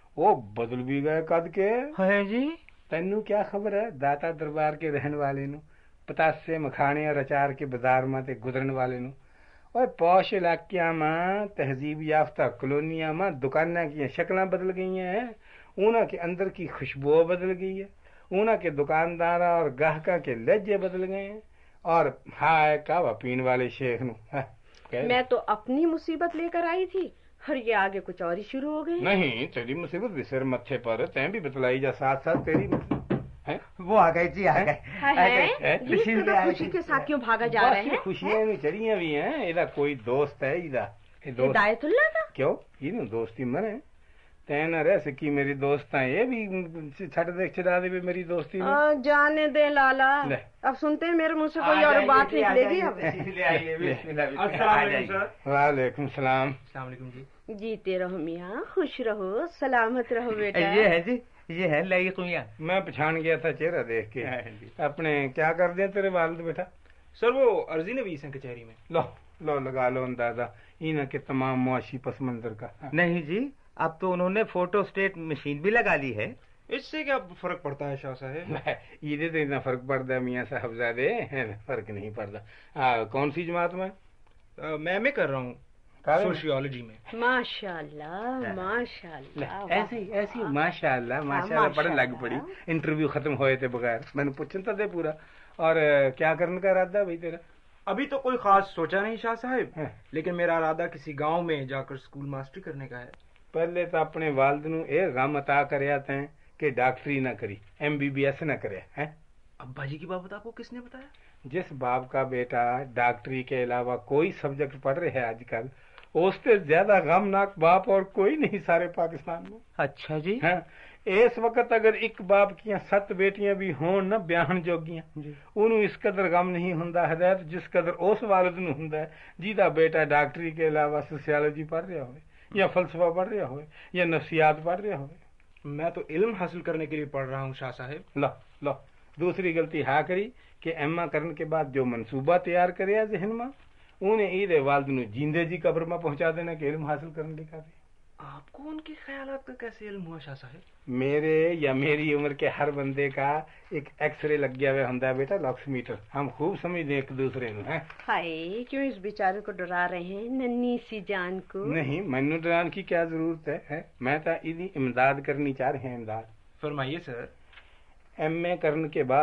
وہ بدل بھی گئے کد کے ہے جی تینو کیا خبر ہے داتا دربار کے رہن والے نو پتاسے مکھانے اور اچار کے بازار میں تے گزرن والے نو اور پوش علاقیاں میں تہذیب یافتہ کالونیاں میں دکاناں کی شکلاں بدل گئی ہیں انہاں کے اندر کی خوشبو بدل گئی ہے انہاں کے دکاندار اور گاہکاں کے لہجے بدل گئے ہیں اور ہائے کعوہ پین والے شیخ نو میں تو اپنی مصیبت لے کر آئی تھی اور یہ آگے کچھ اور ہی شروع ہو گئی نہیں تیری مصیبت بھی سر متھے پر تیں بھی بتلائی جا ساتھ ساتھ تیری وہ آ گئے جی آ گئے خوشی کے ساتھ کیوں بھاگا جا رہے ہیں خوشیاں بھی چڑیاں بھی ہیں یہ کوئی دوست ہے ہدایت اللہ تھا کیوں یہ دوستی مرے تین رہ سکی میری دوست یہ بھی چھٹ دیکھ چڑا دے میری دوستی جانے دے لالا اب سنتے ہیں میرے منہ سے کوئی اور بات نکلے گی وعلیکم السلام السلام علیکم جی جیتے رہو میاں خوش رہو سلامت رہو بیٹا یہ ہے جی یہ ہے لئی میاں میں پچھان گیا تھا چہرہ دیکھ کے اپنے کیا کر دیں تیرے والد بیٹا سر وہ عرضی نویس ہیں کچہری میں لو لگا لو اندازہ انہاں کے تمام معاشی پس منظر کا نہیں جی اب تو انہوں نے فوٹو اسٹیٹ مشین بھی لگا لی ہے اس سے کیا فرق پڑتا ہے شاہ صاحب یہ تو اتنا فرق پڑتا ہے میاں صاحب زادے فرق نہیں پڑتا کون سی جماعت میں میں کر رہا ہوں سوشیولوجی میں ماشاء اللہ ماشاء اللہ ایسی ماشاء اللہ پڑھنے لگ پڑی انٹرویو ختم ہوئے تھے بغیر میں نے پوچھن تو دے پورا اور کیا کرنے کا ارادہ بھائی تیرا ابھی تو کوئی خاص سوچا نہیں شاہ صاحب لیکن میرا ارادہ کسی گاؤں میں جا کر اسکول ماسٹری کرنے کا ہے پہلے تو اپنے والد نو ایک غم عطا کریا تھے کہ ڈاکٹری نہ کری MBBS نہ کرے ابا جی کی بات آپ کو کس نے بتایا جس باپ کا بیٹا ڈاکٹری کے علاوہ کوئی سبجیکٹ پڑھ رہے ہیں آج کل اس سے زیادہ غمناک باپ اور کوئی نہیں سارے پاکستان میں اچھا جی اس وقت اگر ایک باپ کی 7 بیٹیاں بھی ہون نہ بیاہن جوگیاں انہوں اس قدر غم نہیں ہوندا ہدایت جس قدر اس والد نو ہوندا ہے جیدا بیٹا ڈاکٹری کے علاوہ سوشیالوجی پڑھ رہا ہوئے یا فلسفہ پڑھ رہا ہوئے یا نفسیات پڑھ رہا ہوئے میں تو علم حاصل کرنے کے لیے پڑھ رہا ہوں شاہ صاحب لو دوسری غلطی ہاں کری کہ ایم کرنے کے بعد جو منصوبہ تیار کریا ذہن میں انہیں عید والد نو جیندے جی قبر میں پہنچا دینا کہ علم حاصل کرنے کا دے آپ کو ان کے خیالات کا کیسے علم ہوا شاہ صاحب میرے یا میری عمر کے ہر بندے کا ایک ایکس رے لگ گیا ہوا ہوندا بیٹا لاکس میٹر ہم خوب سمجھتے ایک دوسرے نو ہائے کیوں اس بیچارے کو ڈرا رہے ہیں ننھی سی جان کو نہیں مینو ڈران کی کیا ضرورت ہے میں تو ایدی امداد کرنی چاہ رہے ہیں امداد فرمائیے سر MA کرنے کے بعد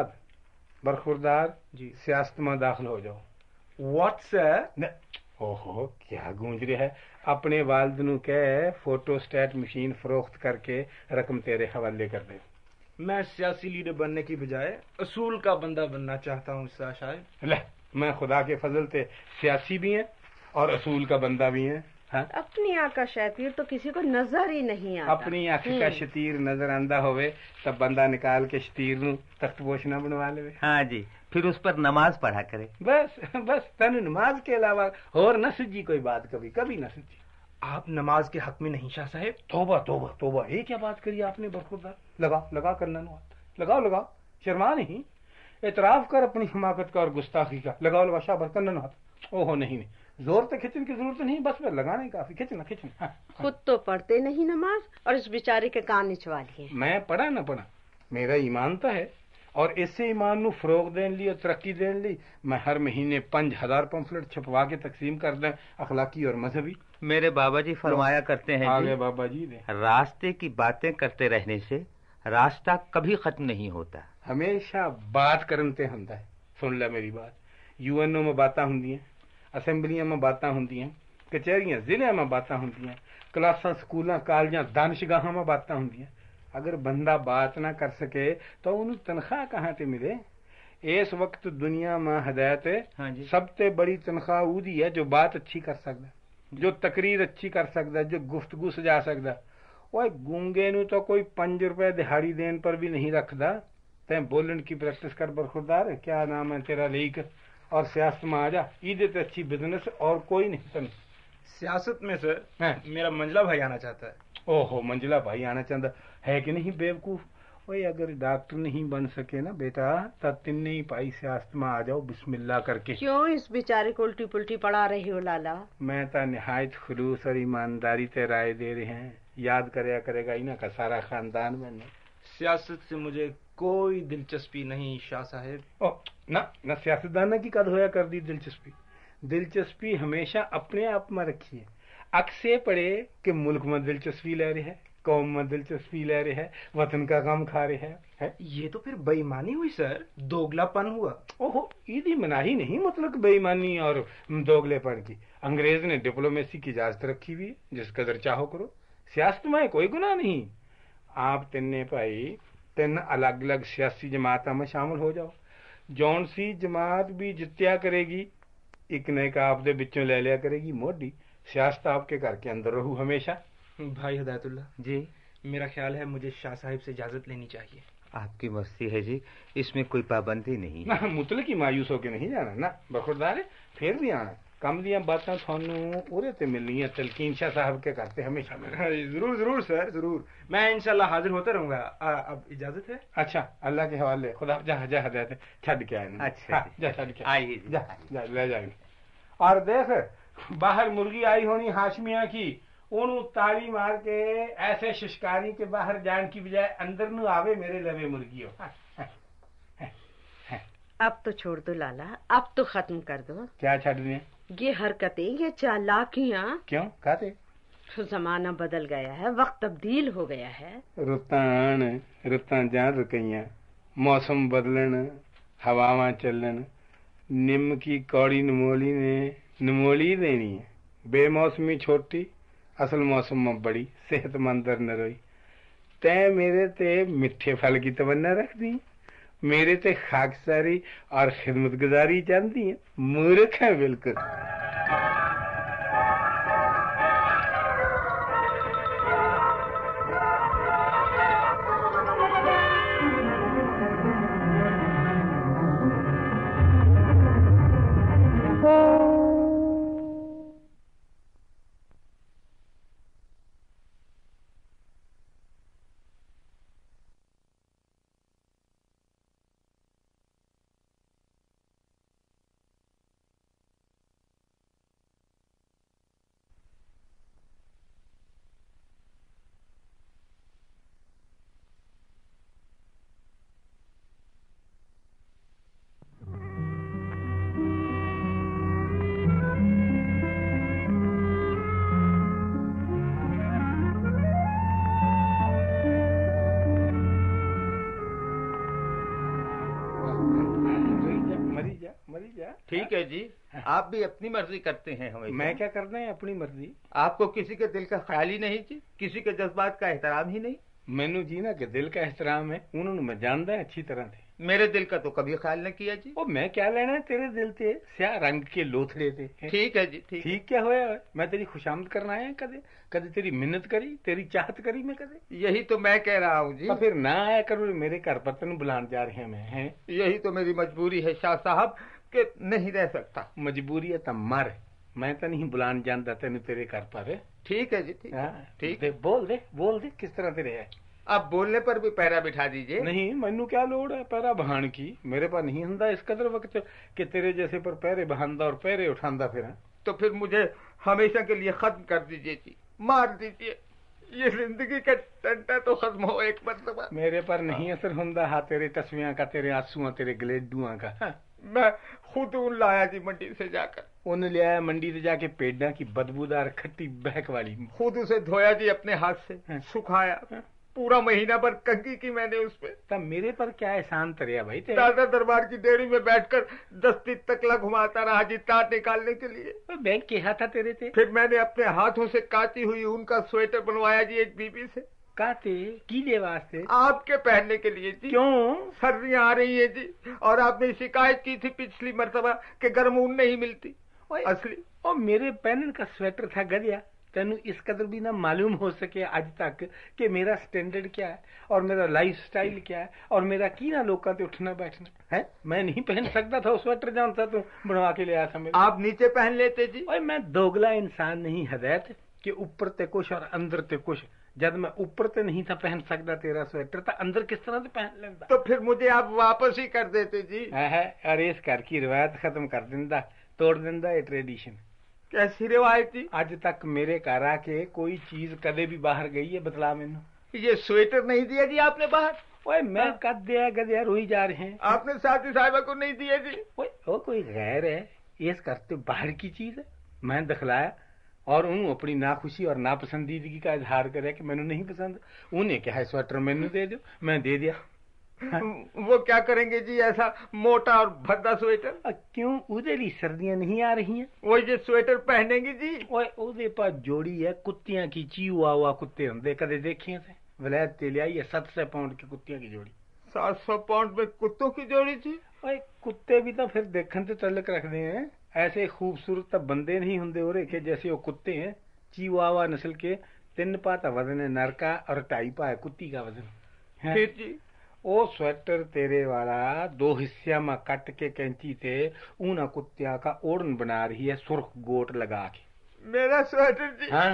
برخوردار جی سیاست میں داخل ہو جاؤ واٹ سر اوہو کیا گونج رہا ہے اپنے والد نو کہ فوٹو اسٹیٹ مشین فروخت کر کے رقم تیرے حوالے کر دے میں سیاسی لیڈر بننے کی بجائے اصول کا بندہ بننا چاہتا ہوں شاید میں خدا کے فضل سے سیاسی بھی ہیں اور اصول کا بندہ بھی ہیں اپنی آنکھ کا شتیر تو کسی کو نظر ہی نہیں آتا اپنی آنکھ کا شتیر نظر آندہ ہوئے تب بندہ نکال کے شتیر نو تخت پوش نہ بنوا لے ہاں جی پھر اس پر نماز پڑھا کرے بس تن نماز کے علاوہ اور نہ سجی کوئی بات کبھی نہ سجی آپ نماز کے حق میں نہیں شاہ صاحب توبہ توبہ توبہ یہ کیا بات کری آپ نے برخوردار لگا کرنا لگاؤ شرما نہیں اعتراف کر اپنی حماقت کا اور گستاخی کا لگاؤ شابر کرنا ہاتھ اوہو نہیں زور سے کھچن کی ضرورت نہیں بس میں لگانے کافی کھچنا خود تو پڑھتے نہیں نماز اور اس بیچارے کے کان نچوا لیے میں پڑھا نہ پڑھا میرا ایمان تو ہے اور اس سے ایمان نو فروغ دین لی اور ترقی دین لی میں ہر مہینے 5000 پمفلٹ چھپوا کے تقسیم کر دیں اخلاقی اور مذہبی میرے بابا جی فرمایا کرتے ہیں آگے بابا جی راستے کی باتیں کرتے رہنے سے راستہ کبھی ختم نہیں ہوتا ہمیشہ بات کرنتے ہوندا ہے سن لے میری بات UNO میں باتاں ہوندی ہیں اسمبلیاں میں باتاں ہوندی ہیں کچہریاں ضلع میں باتاں ہوندی ہیں کلاساں سکولاں کالجاں دانشگاہاں میں باتاں ہوندی ہیں اگر بندہ بات نہ کر سکے تو انہوں تنخواہ کہاں تے ملے اس وقت دنیا میں ہدایت سب تے بڑی تنخواہ وہی ہے جو بات اچھی کر سکتا جو تقریر اچھی کر سکتا جو گفتگو سجا سکتا وہ گونگے نو تو کوئی 5 روپے دہاڑی دین پر بھی نہیں رکھدا تے بولن کی پریکٹس کر برخوردار کیا نام ہے تیرا لیک اور سیاست میں آ جا عید تے اچھی بزنس اور کوئی نہیں تن سیاست میں سر میرا منجلا بھائی آنا چاہتا ہے اوہو منجلا بھائی آنا چاہتا ہے کہ نہیں بیوقوف اوے اگر ڈاکٹر نہیں بن سکے نا بیٹا تو تین نہیں پائی سیاست میں آ جاؤ بسم اللہ کر کے کیوں اس بیچارے کو الٹی پلٹی پڑھا رہی ہو لالا میں تو نہایت خلوص اور ایمانداری تے رائے دے رہے ہیں याद करेगा इन्हां का सारा खानदान मैंने। सियासत से मुझे कोई दिलचस्पी नहीं शाह साहब। ओ ना सियासतदाना की कद होया कर दी दिलचस्पी हमेशा अपने आप में रखी है। अक्से पड़े कि मुल्क में दिलचस्पी ले रहे है, कौम में दिलचस्पी ले रहे है, वतन का काम खा रहे है? ये तो फिर बेईमानी हुई सर, दोगलापन हुआ। ओहो ईदी मनाही नहीं मतलब बेईमानी और दोगलेपन की। अंग्रेज ने डिप्लोमेसी की इजाजत रखी हुई, जिस कदर चाहो करो, सियासत में कोई गुनाह नहीं। आप तिन्ने भाई 3 अलग अलग सियासी जमात में शामिल हो जाओ, जौन सी जमात भी जित्या करेगी एक ने का आप दे बिचों ले लिया करेगी मोडी। सियासत आपके घर के अंदर रहू हमेशा। भाई हिदायतुल्लाह जी, मेरा ख्याल है मुझे शाह साहिब से इजाजत लेनी चाहिए। आपकी मर्जी है जी, इसमें कोई पाबंदी नहीं ना मुतल की मायूस होके नहीं जाना ना, बखुरदार फिर भी आना। कम दियां बातें थानू उरे ते मिलनी है तलकीन शाह साहब के करते हमेशा मिलना। जरूर सर जरूर, मैं इंशाल्लाह हाजिर होता रहूंगा। अब इजाजत है। अच्छा अल्लाह के हवाले, खुदा जा हदायत छड़ के आए। अच्छा जा छड़ के आइए, जा ले जाएंगे। और देख बाहर मुर्गी आई होनी हाशमिया की, उन्हों ताली मार के ऐसे शिशकारी के बाहर जान की बजाय अंदर न आवे मेरे लवे मुर्गियों। अब तो छोड़ दो लाला, अब तो खत्म कर दो। क्या छड़ दें? ये हरकतें, ये चालाकियां। क्यों कहते? तो जमाना बदल गया है, वक्त तब्दील हो गया है। रुतां जान रुकइयां, मौसम बदलन, हवावां चलन, निम की कौड़ी नमोली ने नमोली देनी है। बेमौसमी छोटी, असल मौसम में बड़ी, सेहतमंद नरोई। तै मेरे ते मिठे फल की तमन्ना रख दी, मेरे ते खाकसारी और खिदमत गुजारी चाहती है। मूर्ख है बिल्कुल। ठीक है जी, आप भी अपनी मर्जी करते हैं हमें। मैं क्या करना है अपनी मर्जी? आपको किसी के दिल का ख्याल ही नहीं जी, किसी के जज्बात का एहतराम ही नहीं। मैनू जी ना के दिल का एहतराम है, उन्होंने मैं जानदा है अच्छी तरह से। मेरे दिल का तो कभी ख्याल न किया जी। ओ मैं क्या लेना है तेरे दिल से, स्या रंग के लोथड़े थे। ठीक है जी, ठीक क्या होया? मैं तेरी खुशामद करना आया कदे? कदे तेरी मिन्नत करी, तेरी चाहत करी मैं कदे? यही तो मैं कह रहा हूँ जी। तो फिर ना आया करो, मेरे घर पर तेन बुलाने जा रहे हैं मैं, हैं? यही तो मेरी मजबूरी है शाह साहब, कि नहीं रह सकता। मजबूरी है तो मर, मैं तो नहीं बुलाने जानता तेन तेरे घर पर। ठीक है जी, ठीक है। बोल दे किस तरह तेरे है। अब बोलने पर भी पैरा बिठा दीजिए। नहीं मैनू क्या लोड़ है पैरा बहान की, मेरे पास नहीं हुंदा इस कदर वक्त कि तेरे जैसे पर पैरे बहानदा और पैरे उठांदा फिर। तो फिर मुझे हमेशा के लिए खत्म कर दीजिए जी, मार दीजिए। ये जिंदगी का टंटा तो खत्म हो एक मरतबा। मेरे पर नहीं असर हुंदा, हा तेरे तस्वीर का, तेरे आंसुओं, तेरे गलेडुआ का। मैं खुद ऊन लाया जी मंडी से जाकर। ऊन ले आया मंडी से जाके, पेड़ा की बदबूदार खट्टी बहक वाली। खुद उसे धोया जी अपने हाथ से, सुखाया, पूरा महीना भर कंघी की मैंने उस पे। तब मेरे पर क्या एहसान तरिया भाई तेरे? दादा दरबार की डेयरी में बैठकर 10 दिन तकला घुमाता रहा जी तार निकालने के लिए। बैंक कहा था तेरे थे। फिर मैंने अपने हाथों से काटी हुई ऊन का स्वेटर बनवाया जी एक बीबी से। काते कीले वास्ते? आपके पहनने के लिए जी। क्यों? सर्दियां आ रही है जी, और आपने शिकायत की थी पिछली मरतबा कि गर्म ऊन नहीं मिलती असली। और मेरे पहनने का स्वेटर था गदिया, तेनू इस कदर भी ना मालूम हो सके आज तक कि मेरा स्टैंडर्ड क्या है और मेरा लाइफ स्टाइल क्या है और मेरा की ना लोगों से उठना बैठना है। मैं नहीं पहन सकता था स्वेटर, जानता तू बनवा के ले आया था मेरे। आप नीचे पहन लेते जी। ओए मैं दोगला इंसान नहीं हदैत कि ऊपर ते कुछ और अंदर ते कुछ। जब मैं ऊपर ते नहीं था पहन सकता तेरा स्वेटर, तो अंदर किस तरह से पहन लेता? तो फिर मुझे आप वापस ही कर देते जी। अरे इस घर की रिवायत खत्म कर दिंदा, तोड़ दिंदा ये ट्रेडिशन। कैसी रिवायत जी? अज तक मेरे घर आके कोई चीज कदे भी बाहर गई है? बतला मैनू। ये स्वेटर नहीं दिया जी आपने बाहर? ओए मैं कद दिया गया रोई जा रहे हैं। आपने साथी साहिबा को नहीं दिया जी? ओए वो कोई गैर है, ये करते बाहर की चीज है। मैं दिखलाया और उन्होंने अपनी नाखुशी और नापसंदीदगी का इजहार करे कि मैंने नहीं पसंद। उन्हें कहा स्वेटर मैनू दे दो, मैं दे दिया। वो क्या करेंगे जी ऐसा मोटा और भद्दा स्वेटर? क्यों, उधर ही सर्दियां नहीं आ रही हैं? वो ये स्वेटर पहनेंगी जी? ओए उधर पास जोड़ी है कुत्तियां की, चीवा हुआ कुत्ते होंगे, कदे देखे थे? वलैत ते लियाई है 700 पाउंड की कुत्तियां की जोड़ी। 700 पाउंड में कुत्तों की जोड़ी थी? ओए कुत्ते भी तो फिर देखने से तल्लक रखते हैं, ऐसे खूबसूरत तब बंदे नहीं होंगे हो के जैसे वो कुत्ते हैं। चीवावा नस्ल के 3 पा का वजन है नर का और 2.5 पा है कुत्ती का वजन है। फिर जी ओ स्वेटर तेरे वाला 2 हिस्सा में कट के कैंची थे ऊना कुत्तिया का ओढ़न बना रही है सुर्ख गोट लगा के। मेरा स्वेटर जी? हाँ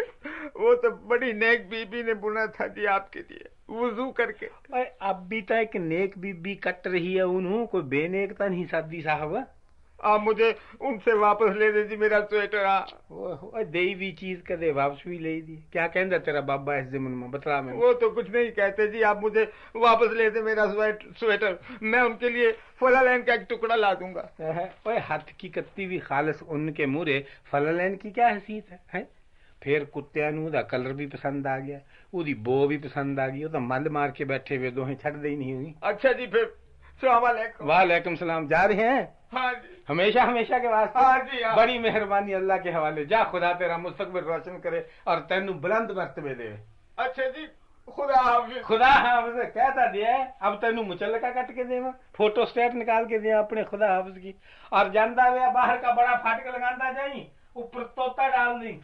वो तो बड़ी नेक बीबी ने बुना था जी आपके लिए, वुजू करके। अब भी तो एक नेक बीबी कट रही है, उन्हों कोई बेनेकता नहीं सादी साहब। आप मुझे उनसे वापस ले दे जी मेरा स्वेटर। दे भी चीज कदे वापस भी ले दी। क्या कहता तेरा बाबा इस जमन में? बतला मैं। वो तो कुछ नहीं कहते जी, आप मुझे वापस ले दे मेरा स्वेटर, मैं उनके लिए फलालैन का एक टुकड़ा ला दूंगा। ओए हाथ की कत्ती भी खालस उनके मुरे फलालैन की क्या हैसियत है? फिर कुत्तिया नू दा कलर भी पसंद आ गया, उदी बो भी पसंद आ गई, वो तो मल मार के बैठे हुए दोहें छड़ दे ही नहीं हुई। अच्छा जी, फिर वालेकुम सलाम। जा रहे हैं? हाँ जी। हमेशा हमेशा के वास्ते? हाँ जी हाँ। बड़ी मेहरबानी, अल्लाह के हवाले। जा, खुदा तेरा मुस्तकबिल रोशन करे और तेनू बुलंद मर्तबे दे। अच्छा जी, खुदा हाफिज। खुदा हाफिज कहता दिया, अब तेनू मुचल्लका कट के दे, फोटो स्टेट निकाल के दिया अपने खुदा हाफिज की। और जानदा हुआ बाहर का बड़ा फाटक लगाता जाई, ऊपर तोता डाल दी।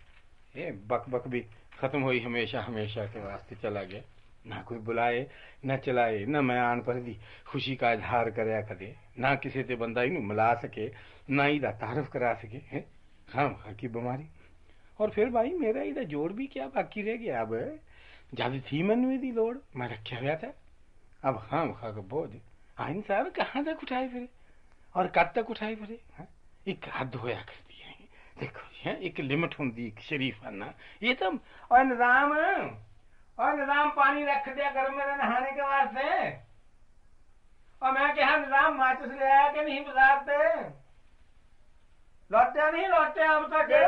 ये बक बक भी खत्म हुई, हमेशा हमेशा के वास्ते चला गया। ना कोई बुलाए न चलाए, न मैं आन पर दी खुशी का इजहार करया कदे, ना किसी से बंदा इनू मिला सके, ना इदा तारफ करा सके। है हाँ की बीमारी। और फिर भाई मेरा इदा जोड़ भी क्या बाकी रह गया? अब ज्यादा थी मैनू दी लोड़, मैं रखा हुआ था। अब हाँ खा के बोझ आइन साहब कहाँ तक उठाए फिरे और कद तक उठाए फिरे? एक हद होया करती है, देखो है एक लिमिट होंगी एक शरीफाना। ये तो और निजाम पानी रख दिया घर में नहाने के वास्ते। और मैं क्या निजाम माचिस ले आया कि नहीं बाजार से? लौटे नहीं लौटे अब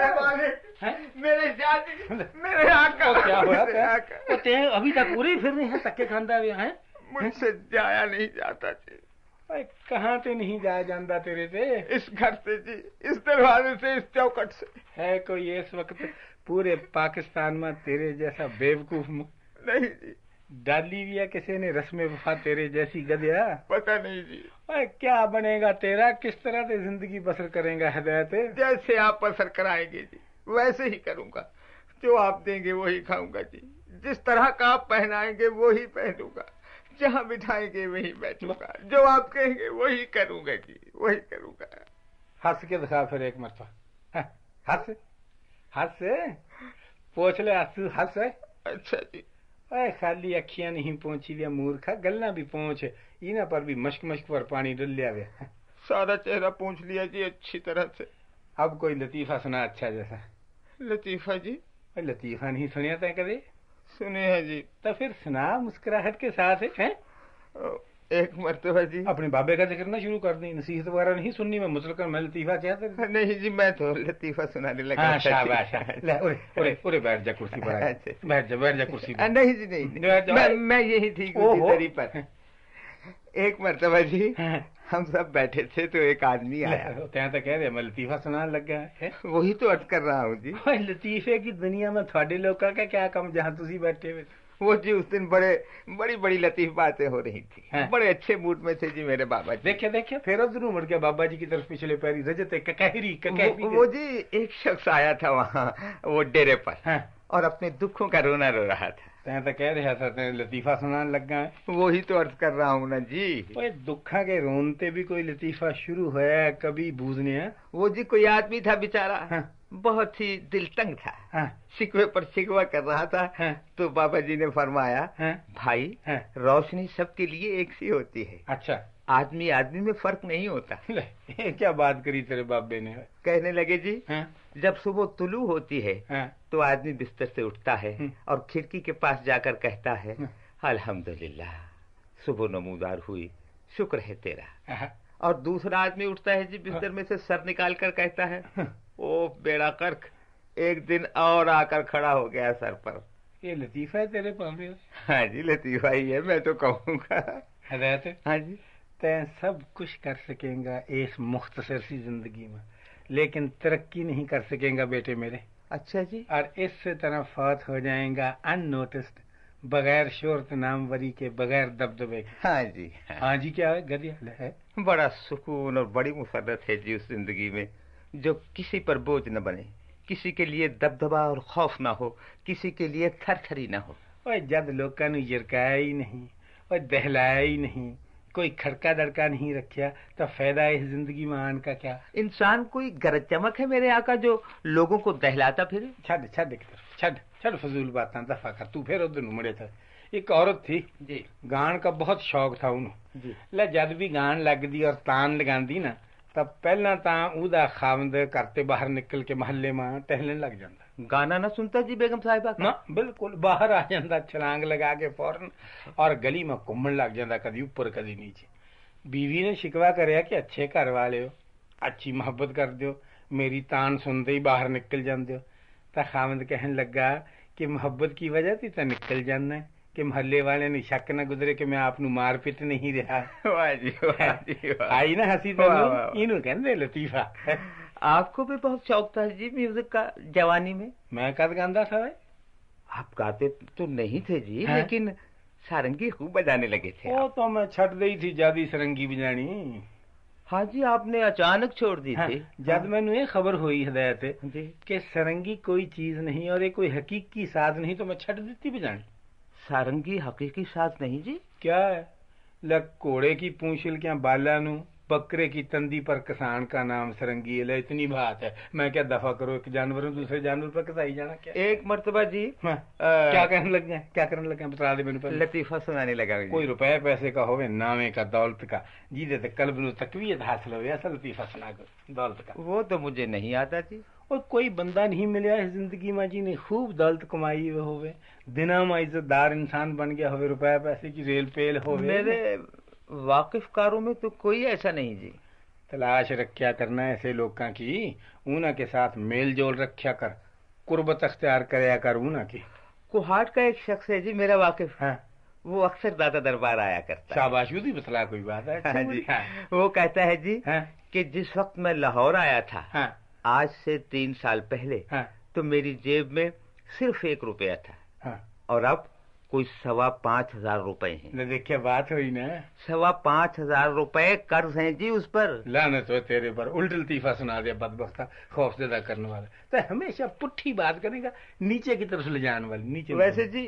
तक? मेरे शादी मेरे आका क्या हुआ? अभी तक पूरी फिर नहीं है, तक्के खांदा हुआ है। मुझसे जाया नहीं जाता जी। कहाँ से नहीं जाया जाता तेरे से? इस घर से जी, इस दरवाजे से, इस चौखट से। है कोई इस वक्त पूरे पाकिस्तान में तेरे जैसा बेवकूफ? नहीं जी। डाली भी है किसी ने रस्म वफा तेरे जैसी गधिया? पता नहीं जी। क्या बनेगा तेरा? किस तरह से जिंदगी बसर करेगा हिदायत? जैसे आप बसर कराएंगे जी वैसे ही करूंगा। जो आप देंगे वही खाऊंगा जी, जिस तरह का आप पहनाएंगे वही पहनूंगा, जहाँ बिठाएंगे वही बैठूंगा, जो आप कहेंगे वही करूंगा जी, वही करूंगा। हंस के दिखा फिर एक मरतबा। हंस हंस पूछ ले, हंस। अच्छा जी। खाली अखियां नहीं पहुंची लिया मूर्खा, गलना भी पहुंच, इना पर भी मश्क मश्क पर पानी डल लिया वे। सारा चेहरा पहुंच लिया जी अच्छी तरह से। अब कोई लतीफा सुना अच्छा जैसा? लतीफा जी? लतीफा नहीं सुनिया था कभी? सुने हैं जी। तो फिर सुना मुस्कुराहट के साथ है? एक मरतबा जी। अपने बाबे का जिक्र ना शुरू कर दी, नसीहत वगैरह नहीं सुननी, मैं मुतलकन मैं लतीफा चाहता नहीं जी, मैं तो लतीफा सुनाने लगा। हाँ, शाबाश। उरे बैठ जा कुर्सी पर, बैठ जा कुर्सी पर। नहीं जी नहीं, मैं यही थी दरी पर। एक मरतबा जी हम सब बैठे थे तो एक आदमी आया। त्या तो कह रहे मैं लतीफा सुनाने लग गया है। वही तो अर्ज कर रहा हूँ जी। लतीफे की दुनिया में थोड़े लोग का क्या कम जहाँ तुसी बैठे हुए? वो जी उस दिन बड़ी लतीफ बातें हो रही थी। बड़े अच्छे मूड में थे जी मेरे बाबा जी। देखे फिर जरूर मुड़ गया बाबा जी की तरफ पिछले पैरी रजत कहरी। वो जी एक शख्स आया था वहाँ वो डेरे पर और अपने दुखों का रोना रो रहा था। तो कह रहा था लतीफा सुनाने लग गया। वही तो अर्ज कर रहा हूँ ना जी। दुखा के रोनते भी कोई लतीफा शुरू है कभी बूझने? वो जी कोई आदमी था बेचारा, बहुत ही दिल तंग था, शिकवे पर शिकवा कर रहा था। तो बाबा जी ने फरमाया, भाई रोशनी सबके लिए एक सी होती है। अच्छा, آدمی آدمی میں فرق نہیں ہوتا. کیا بات کری تیرے بابے نے. کہنے لگے جی جب صبح طلوع ہوتی ہے تو آدمی بستر سے اٹھتا ہے اور کھڑکی کے پاس جا کر کہتا ہے الحمدللہ صبح نمودار ہوئی، شکر ہے تیرا. اور دوسرا آدمی اٹھتا ہے جی بستر میں سے سر نکال کر کہتا ہے او بیڑا کرک، ایک دن اور آ کر کھڑا ہو گیا سر پر. یہ لطیفہ ہے تیرے پاپے. ہاں جی لطیفہ ہی ہے، میں تو کہوں گا. ہدایت. ہاں جی. تے سب کچھ کر سکیں گا اس مختصر سی زندگی میں، لیکن ترقی نہیں کر سکیں گا بیٹے میرے. اچھا جی. اور اس سے طرح فوت ہو جائیں گا ان نوٹسڈ، بغیر شہرت ناموری کے، بغیر دبدبے کے. ہاں جی. ہاں جی کیا ہے گدیا ہے. بڑا سکون اور بڑی مسرت ہے جی اس زندگی میں جو کسی پر بوجھ نہ بنے، کسی کے لیے دبدبا اور خوف نہ ہو، کسی کے لیے تھر تھری نہ ہو. اور جد لوگوں نے جرکایا ہی نہیں اور دہلایا ہی نہیں، کوئی کھڑکا دڑکا نہیں رکھیا تو فائدہ اس زندگی میں آن کا کیا. انسان کوئی گرج چمک ہے میرے آقا جو لوگوں کو دہلاتا پھرے. چھڈ فضول باتاں دفع کر. تو پھر ادھر مڑے تھا. ایک عورت تھی جی، گان کا بہت شوق تھا انہوں جی. لے جد بھی گان لگ دی اور تان لگا دی نا تب پہلا تاں او دا خاوند کرتے باہر نکل کے محلے میں ٹہلنے لگ جاتا. گانا نہ سنتا جی بیگم صاحبہ نہ بالکل باہر آ جاتا چھلانگ لگا کے فوراً اور گلی میں گھومن لگ جاتا، کدی اوپر کدی نیچے. بیوی نے شکوا کریا کہ اچھے گھر والے ہو، اچھی محبت کر دیو، میری تان سنتے ہی باہر نکل جاندے ہو. تا خاوند کہن لگا کہ محبت کی وجہ تھی تا نکل جانا ہے کہ محلے والے نے شک نہ گزرے کہ میں آپ نو مار پیٹ نہیں رہا. آئی نا ہنسی. اینو کہندے لطیفہ. آپ کو بھی بہت شوق تھا جی میوزک کا جوانی میں. میں کد گاندا تھا بھائی. آپ گاتے تو نہیں تھے جی لیکن سارنگی خوب بجانے لگے تھے. وہ تو میں چھٹ گئی تھی جادی سرنگی بجانی. ہاں جی آپ نے اچانک چھوڑ دی تھی. جب میں نے یہ خبر ہوئی ہدایت جی کہ سرنگی کوئی چیز نہیں اور یہ کوئی حقیقی ساز نہیں تو میں چھٹ دیتی بجانی. سارنگی حقیقی ساز نہیں جی. کیا ہے؟ لگ کوڑے کی پونچھل کیا بالا نو بکرے کی تندی پر کسان کا نام سرنگی ہے. اتنی بات ہے. میں کیا دفع کرو ایک جانور دوسرے جانور پر کسائی جانا کیا. ایک مرتبہ جی کیا کرنے لگ گئے کیا کرنے لگے بتا دے میرے. لطیفہ سنانے لگا. کوئی روپے پیسے کا ہوئے نامے کا دولت کا جی دے قلب نو تقویت حاصل ہوئے ایسا لطیفہ سنا کر دولت کا. وہ تو مجھے نہیں آتا جی. اور کوئی بندہ نہیں ملیا اس زندگی میں جی نے خوب دولت کمائی ہوئے دنوں میں عزت دار انسان بن گیا ہوئے روپے پیسے کی ریل پیل ہوئے. میرے واقف کاروں میں تو کوئی ایسا نہیں جی. تلاش رکھیا کرنا ایسے لوگوں کی، اونا کے ساتھ میل جول رکھیا کر، قربت اختیار کریا کر اونا کی. کوہاٹ کا ایک شخص ہے جی میرا واقف. وہ اکثر دادا دربار آیا کرتا. شاباش بھی بتلا کوئی بات ہے. جی وہ کہتا ہے جی کہ جس وقت میں لاہور آیا تھا آج سے 3 سال پہلے تو میری جیب میں صرف 1 روپیہ تھا اور اب کوئی 5,500 روپے ہیں. دیکھیے بات ہوئی نا. 5,500 روپے قرض ہیں جی اس پر. لعنت ہو تیرے پر. الٹ لطیفہ سنا دیا بدبختہ خوف زدہ کرنے والا. تو ہمیشہ پٹھی بات کرے گا نیچے کی طرف لے جانے والی. نیچے ویسے جی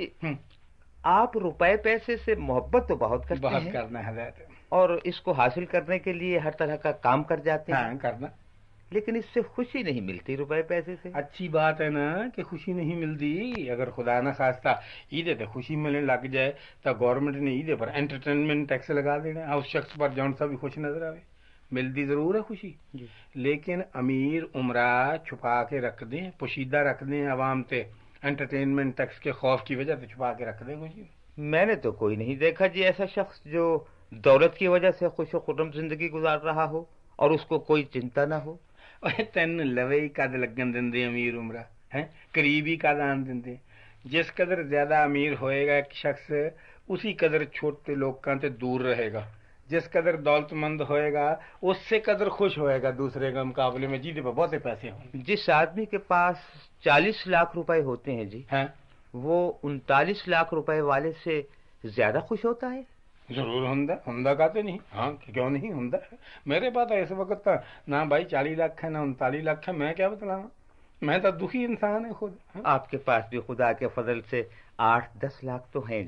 آپ روپے پیسے سے محبت تو بہت کرتے ہیں. بہت کرنا ہے اور اس کو حاصل کرنے کے لیے ہر طرح کا کام کر جاتے ہیں. کرنا. لیکن اس سے خوشی نہیں ملتی روپے پیسے سے. اچھی بات ہے نا کہ خوشی نہیں ملتی. اگر خدا نہ خواستہ عیدے تے خوشی ملنے لگ جائے تو گورنمنٹ نے عیدے پر انٹرٹینمنٹ ٹیکس لگا دینا اس شخص پر جون سا بھی خوش نظر آئے. ملتی ضرور ہے خوشی جی. لیکن امیر عمرہ چھپا کے رکھ دیں، پوشیدہ رکھ دیں عوام تے انٹرٹینمنٹ ٹیکس کے خوف کی وجہ سے چھپا کے رکھ دیں خوشی. میں نے تو کوئی نہیں دیکھا جی ایسا شخص جو دولت کی وجہ سے خوش و خرم زندگی گزار رہا ہو اور اس کو کوئی چنتا نہ ہو. تین لوے ہی کد لگن دے امیر عمرہ ہے قریب ہی کد آن دے. جس قدر زیادہ امیر ہوئے گا ایک شخص اسی قدر چھوٹے لوگوں سے دور رہے گا. جس قدر دولت مند ہوئے گا اس سے قدر خوش ہوئے گا دوسرے کے مقابلے میں جیتے پہ بہت پیسے ہوں. جس آدمی کے پاس 40 لاکھ روپے ہوتے ہیں جی وہ 39 لاکھ روپے والے سے زیادہ خوش ہوتا ہے. ضرور ہوندا کہتے نہیں. ہاں کیوں نہیں ہوندا. میرے پاس اس وقت نہ بھائی 40 لاکھ ہے نہ 39 لاکھ ہے. میں کیا بتلاؤں. میں تو دکھی انسان ہے خود. آپ کے پاس بھی خدا کے فضل سے 8-10 لاکھ تو ہیں جی.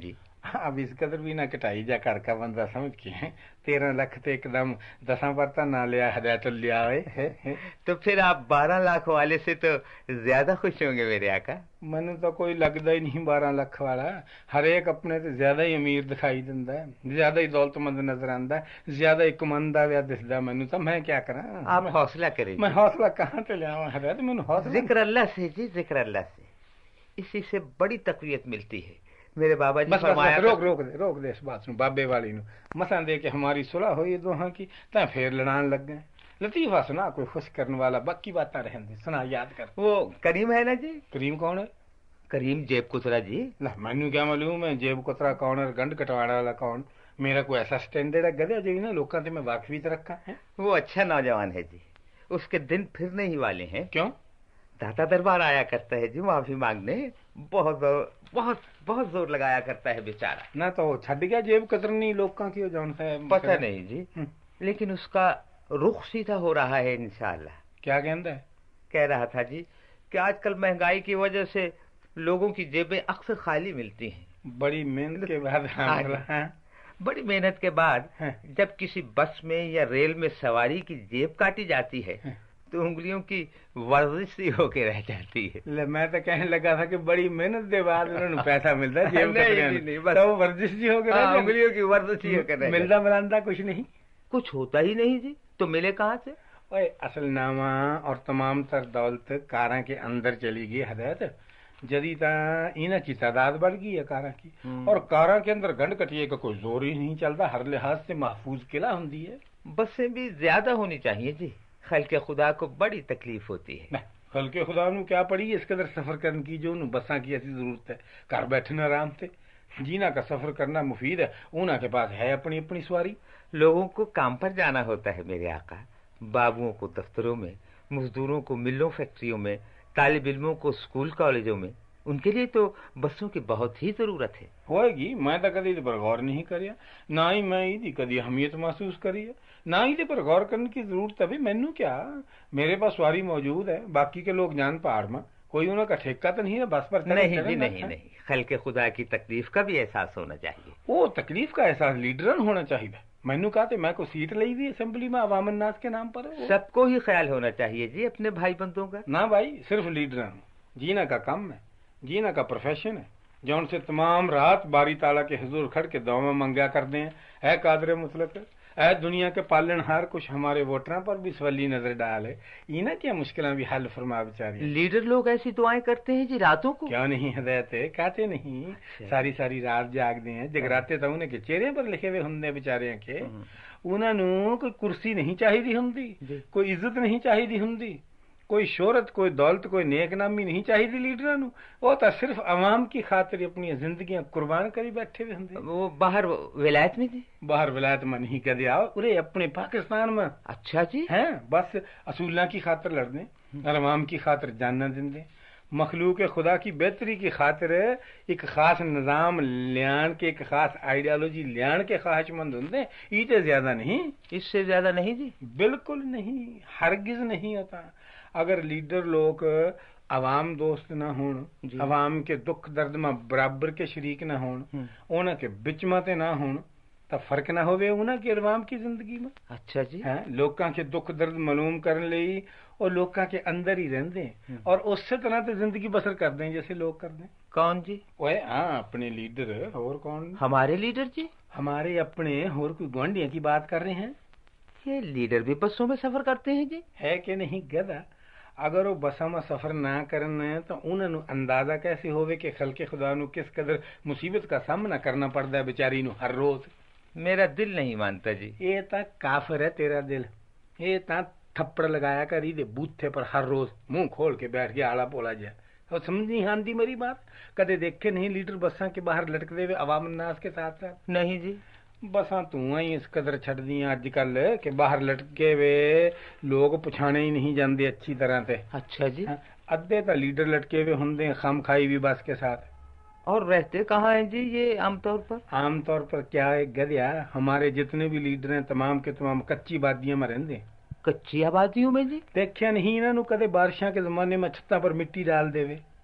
अब इस कदर भी ना कटाई जा घर का बंदा समझ के 13 लाख तो एकदम 10 पर तो ना लिया हदायत लिया है। तो फिर आप 12 लाख वाले से तो ज्यादा खुश होंगे मेरे आका। मैनू तो कोई लगता ही नहीं 12 लाख वाला, हर एक अपने तो ज्यादा ही अमीर दिखाई दिंदा है, ज्यादा ही दौलतमंद नजर आंदा है, ज्यादा ही कमांदा हुआ दिसदा मैनू। तो मैं क्या करा? आप हौसला करें। मैं हौसला कहाँ से लिया हदायत? मैनू हौसला जिक्र अल्लाह से जी, जिक्र अल्लाह से, इसी से बड़ी तकवीयत मिलती है। मेरे बाबा जी फरमाया। रोक दे इस बात ਨੂੰ ਬਾਬੇ ਵਾਲੀ ਨੂੰ। मसां दे के हमारी सुलह हुई दोहां की ता फिर लड़ान लग गए। लतीफा सुना कोई खुश करने वाला, बाकी बातें रहन दे, सुना याद कर। वो करीम है ना जी? करीम कौन है? करीम जेब कुतरा जी। मैनू क्या मालूम है जेब कुतरा कौन है, गंढ कटवाने वाला कौन? मेरा कोई ऐसा स्टैंडर्ड है गधे जो ना लोगों से मैं वाकफी रखा है। वो अच्छा नौजवान है जी, उसके दिन फिरने ही वाले हैं। क्यों? दाता दरबार आया करता है जी माफी मांगने, बहुत बहुत बहुत जोर लगाया करता है बेचारा। ना तो छड़ गया जेब कतरनी लोगों की जौन है पता नहीं जी, लेकिन उसका रुख सीधा हो रहा है इंशाअल्लाह। क्या कहता है? कह रहा था जी कि आजकल महंगाई की वजह से लोगों की जेबें अक्सर खाली मिलती हैं। बड़ी मेहनत के बाद बड़ी मेहनत के बाद जब किसी बस में या रेल में सवारी की जेब काटी जाती है तो उंगलियों की वर्जिश सी होके रह जाती है। मैं तो कहने लगा था कि बड़ी मेहनत के बाद उन्होंने पैसा मिलता है जेब नहीं, बस तो वर्जिश जी होके उंगलियों की वर्जिश ही होकर मिलता मिलांदा कुछ नहीं, कुछ होता ही नहीं जी। तो मिले कहाँ से? ओए असलनामा और तमाम तर दौलत कारा के अंदर चली गई हदायत। जदी इन्ह की तादाद बढ़ गई है कारा की, और कारा के अंदर गंढ कटिए का कोई जोर ही नहीं चलता, हर लिहाज से महफूज किला होती है। बसें भी ज्यादा होनी चाहिए जी, खल्के खुदा को बड़ी तकलीफ होती है। खल्के खुदा नू क्या पड़ी इस कदर सफर करने की जो बसा की ऐसी जरूरत है? घर बैठने आराम से जीना का सफर करना मुफीद है। उन्हों के पास है अपनी अपनी सवारी। लोगों को काम पर जाना होता है मेरे आका, बाबुओं को दफ्तरों में, मजदूरों को मिलों फैक्ट्रियों में, तालिब इल्मों को स्कूल कॉलेजों में, उनके लिए तो बसों की बहुत ही जरूरत है। होएगी, मैं तो कभी पर गौर नहीं करिया, ना ही मैं इसकी कभी अहमियत महसूस करी है, ना ही पर गौर करने की जरूरत है। मैनू क्या, मेरे पास सवारी मौजूद है, बाकी के लोग जान पहाड़ में, कोई उनका ठेका तो नहीं है बस पर। नहीं जी नहीं, खल्के खुदा की तकलीफ का भी एहसास होना चाहिए। वो तकलीफ का एहसास लीडरन होना चाहिए। मैनू कहा मैं को सीट ली हुई असेंबली में अवाम नास के नाम पर। सबको ही ख्याल होना चाहिए जी अपने भाई बंधुओं का। ना भाई, सिर्फ लीडरन जीना का काम है, जीना का प्रोफेशन है, जो उनसे तमाम रात बारी ताला के हुजूर खड़ के दुआ मंगा करते हैं। है कादरे मुतलक, ऐ दुनिया के पालनहार, कुछ हमारे वोटरों पर भी सवाली नजर डाले, इन्हें क्या मुश्किलें भी हल फरमा बेचारी। लीडर लोग ऐसी दुआएं करते हैं जी रातों को? क्यों नहीं हदायत है, कहते नहीं सारी सारी रात जागते हैं, जगराते तो उन्हें के चेहरे पर लिखे हुए होंगे बेचारे के। उन्होंने कोई कुर्सी नहीं चाहिए होंगी, कोई इज्जत नहीं चाहिए होंगी, कोई शोहरत, कोई दौलत, कोई नेक नामी नहीं चाहिए लीडर नू। वो तो सिर्फ अवाम की खातिर अपनी जिंदगी कुर्बान करी बैठे हुए होंगे। वो बाहर विलायत में जी? बाहर विलायत में नहीं कदे आओ, उरे अपने पाकिस्तान में। अच्छा जी। हैं बस असूला की खातिर लड़ने और अवाम की खातिर जानना देंगे, मखलूक खुदा की बेहतरी की खातिर एक खास निजाम लियान के, एक खास आइडियालॉजी लियान के ख्वाहिशमंद होंगे। ये ज्यादा नहीं, इससे ज्यादा नहीं जी, बिल्कुल नहीं, हरगिज नहीं होता। अगर लीडर लोग अवाम दोस्त ना होन, अवाम के दुख दर्द में बराबर के शरीक ना होन, उन्हें के बिच में ना होन, तो फर्क ना होवे उन्हें के अवाम की जिंदगी में। अच्छा जी। है लोगों के दुख दर्द मालूम करने लिए और लोगों के अंदर ही रहते और उससे तरह तो जिंदगी बसर कर दें जैसे लोग कर दें। कौन जी? ओए हाँ, अपने लीडर। और कौन? हमारे लीडर जी? हमारे अपने, और कोई गुआंढियों की बात कर रहे हैं? ये लीडर भी बसों में सफर करते हैं जी? है कि नहीं गधा, अगर वो बसा में सफर ना करने तो उन्होंने अंदाजा कैसे होवे कि खल्के खुदा नु किस कदर मुसीबत का सामना करना पड़ता है बेचारी नु हर रोज। मेरा दिल नहीं मानता जी। ये ता काफिर है तेरा दिल, ये ता थप्पड़ लगाया करी दे बूथे पर हर रोज, मुंह खोल के बैठ गया आला बोला जाए। और समझ नहीं आती मेरी बात? कदे देखे नहीं लीडर बसा के बाहर लटकते हुए अवाम नास के साथ साथ? नहीं जी। बसा तू ही इस कदर छड़ दी अजकल के बाहर लटके वे लोग पुछाने ही नहीं जाते अच्छी तरह से। अच्छा जी। अद्धे तो लीडर लटके हुए होंगे खाम खाई भी बस के साथ। और रहते कहाँ हैं जी ये आमतौर पर? आमतौर पर क्या है गधिया, हमारे जितने भी लीडर हैं तमाम के तमाम कच्ची आबादियों में रहते। कच्ची आबादियों में जी? देखा नहीं इन्हों कदे बारिशा के जमाने में छत्ता पर मिट्टी डाल देवे।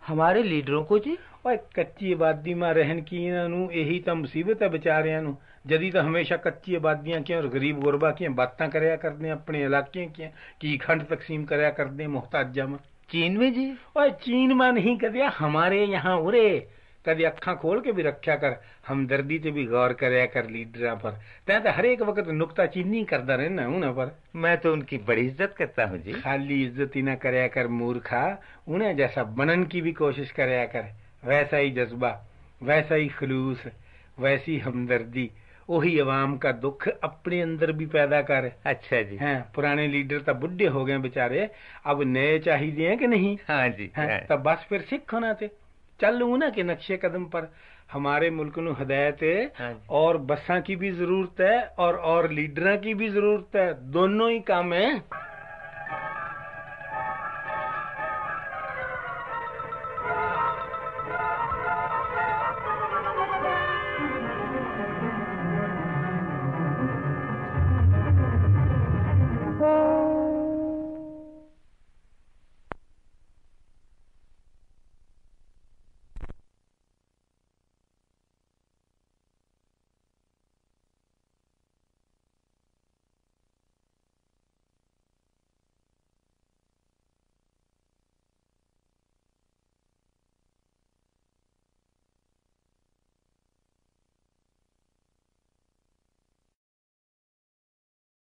ہمارے لیڈروں کو جی؟ اور کچی آبادی میں رہن کی انہوں یہی تو مصیبت ہے بیچاریاں نو، جدی تو ہمیشہ کچی آبادیاں کی اور غریب غربا کی باتاں کریا کرتے ہیں، اپنے علاقے کی کھنڈ تقسیم کریا کرتے ہیں محتاجہ میں۔ چین میں جی؟ اور چین میں نہیں کدیا، ہمارے یہاں ارے کدی اکھاں کھول کے بھی رکھیا کر، ہمدردی تے بھی غور کریا کر لیڈراں پر، تے ہر ایک وقت نکتہ چینی کردا رہنا انہاں پر۔ میں تو ان کی بڑی عزت کرتا ہوں جی۔ خالی عزت ہی نہ کریا کر مورکھا، انہیں جیسا بنن کی بھی کوشش کریا کر، ویسا ہی جذبہ، ویسا ہی خلوص، ویسی ہمدردی، وہی عوام کا دکھ اپنے اندر بھی پیدا کر۔ اچھا جی۔ ہاں، پرانے لیڈر تو بڈھے ہو گئے بیچارے، اب نئے چاہیے ہیں کہ نہیں؟ ہاں جی۔ تو بس پھر سکھ ہونا تھے، چل لوں نا کہ نقشے قدم پر ہمارے ملک نو ہدایت ہے، اور بساں کی بھی ضرورت ہے اور لیڈراں کی بھی ضرورت ہے، دونوں ہی کام ہیں۔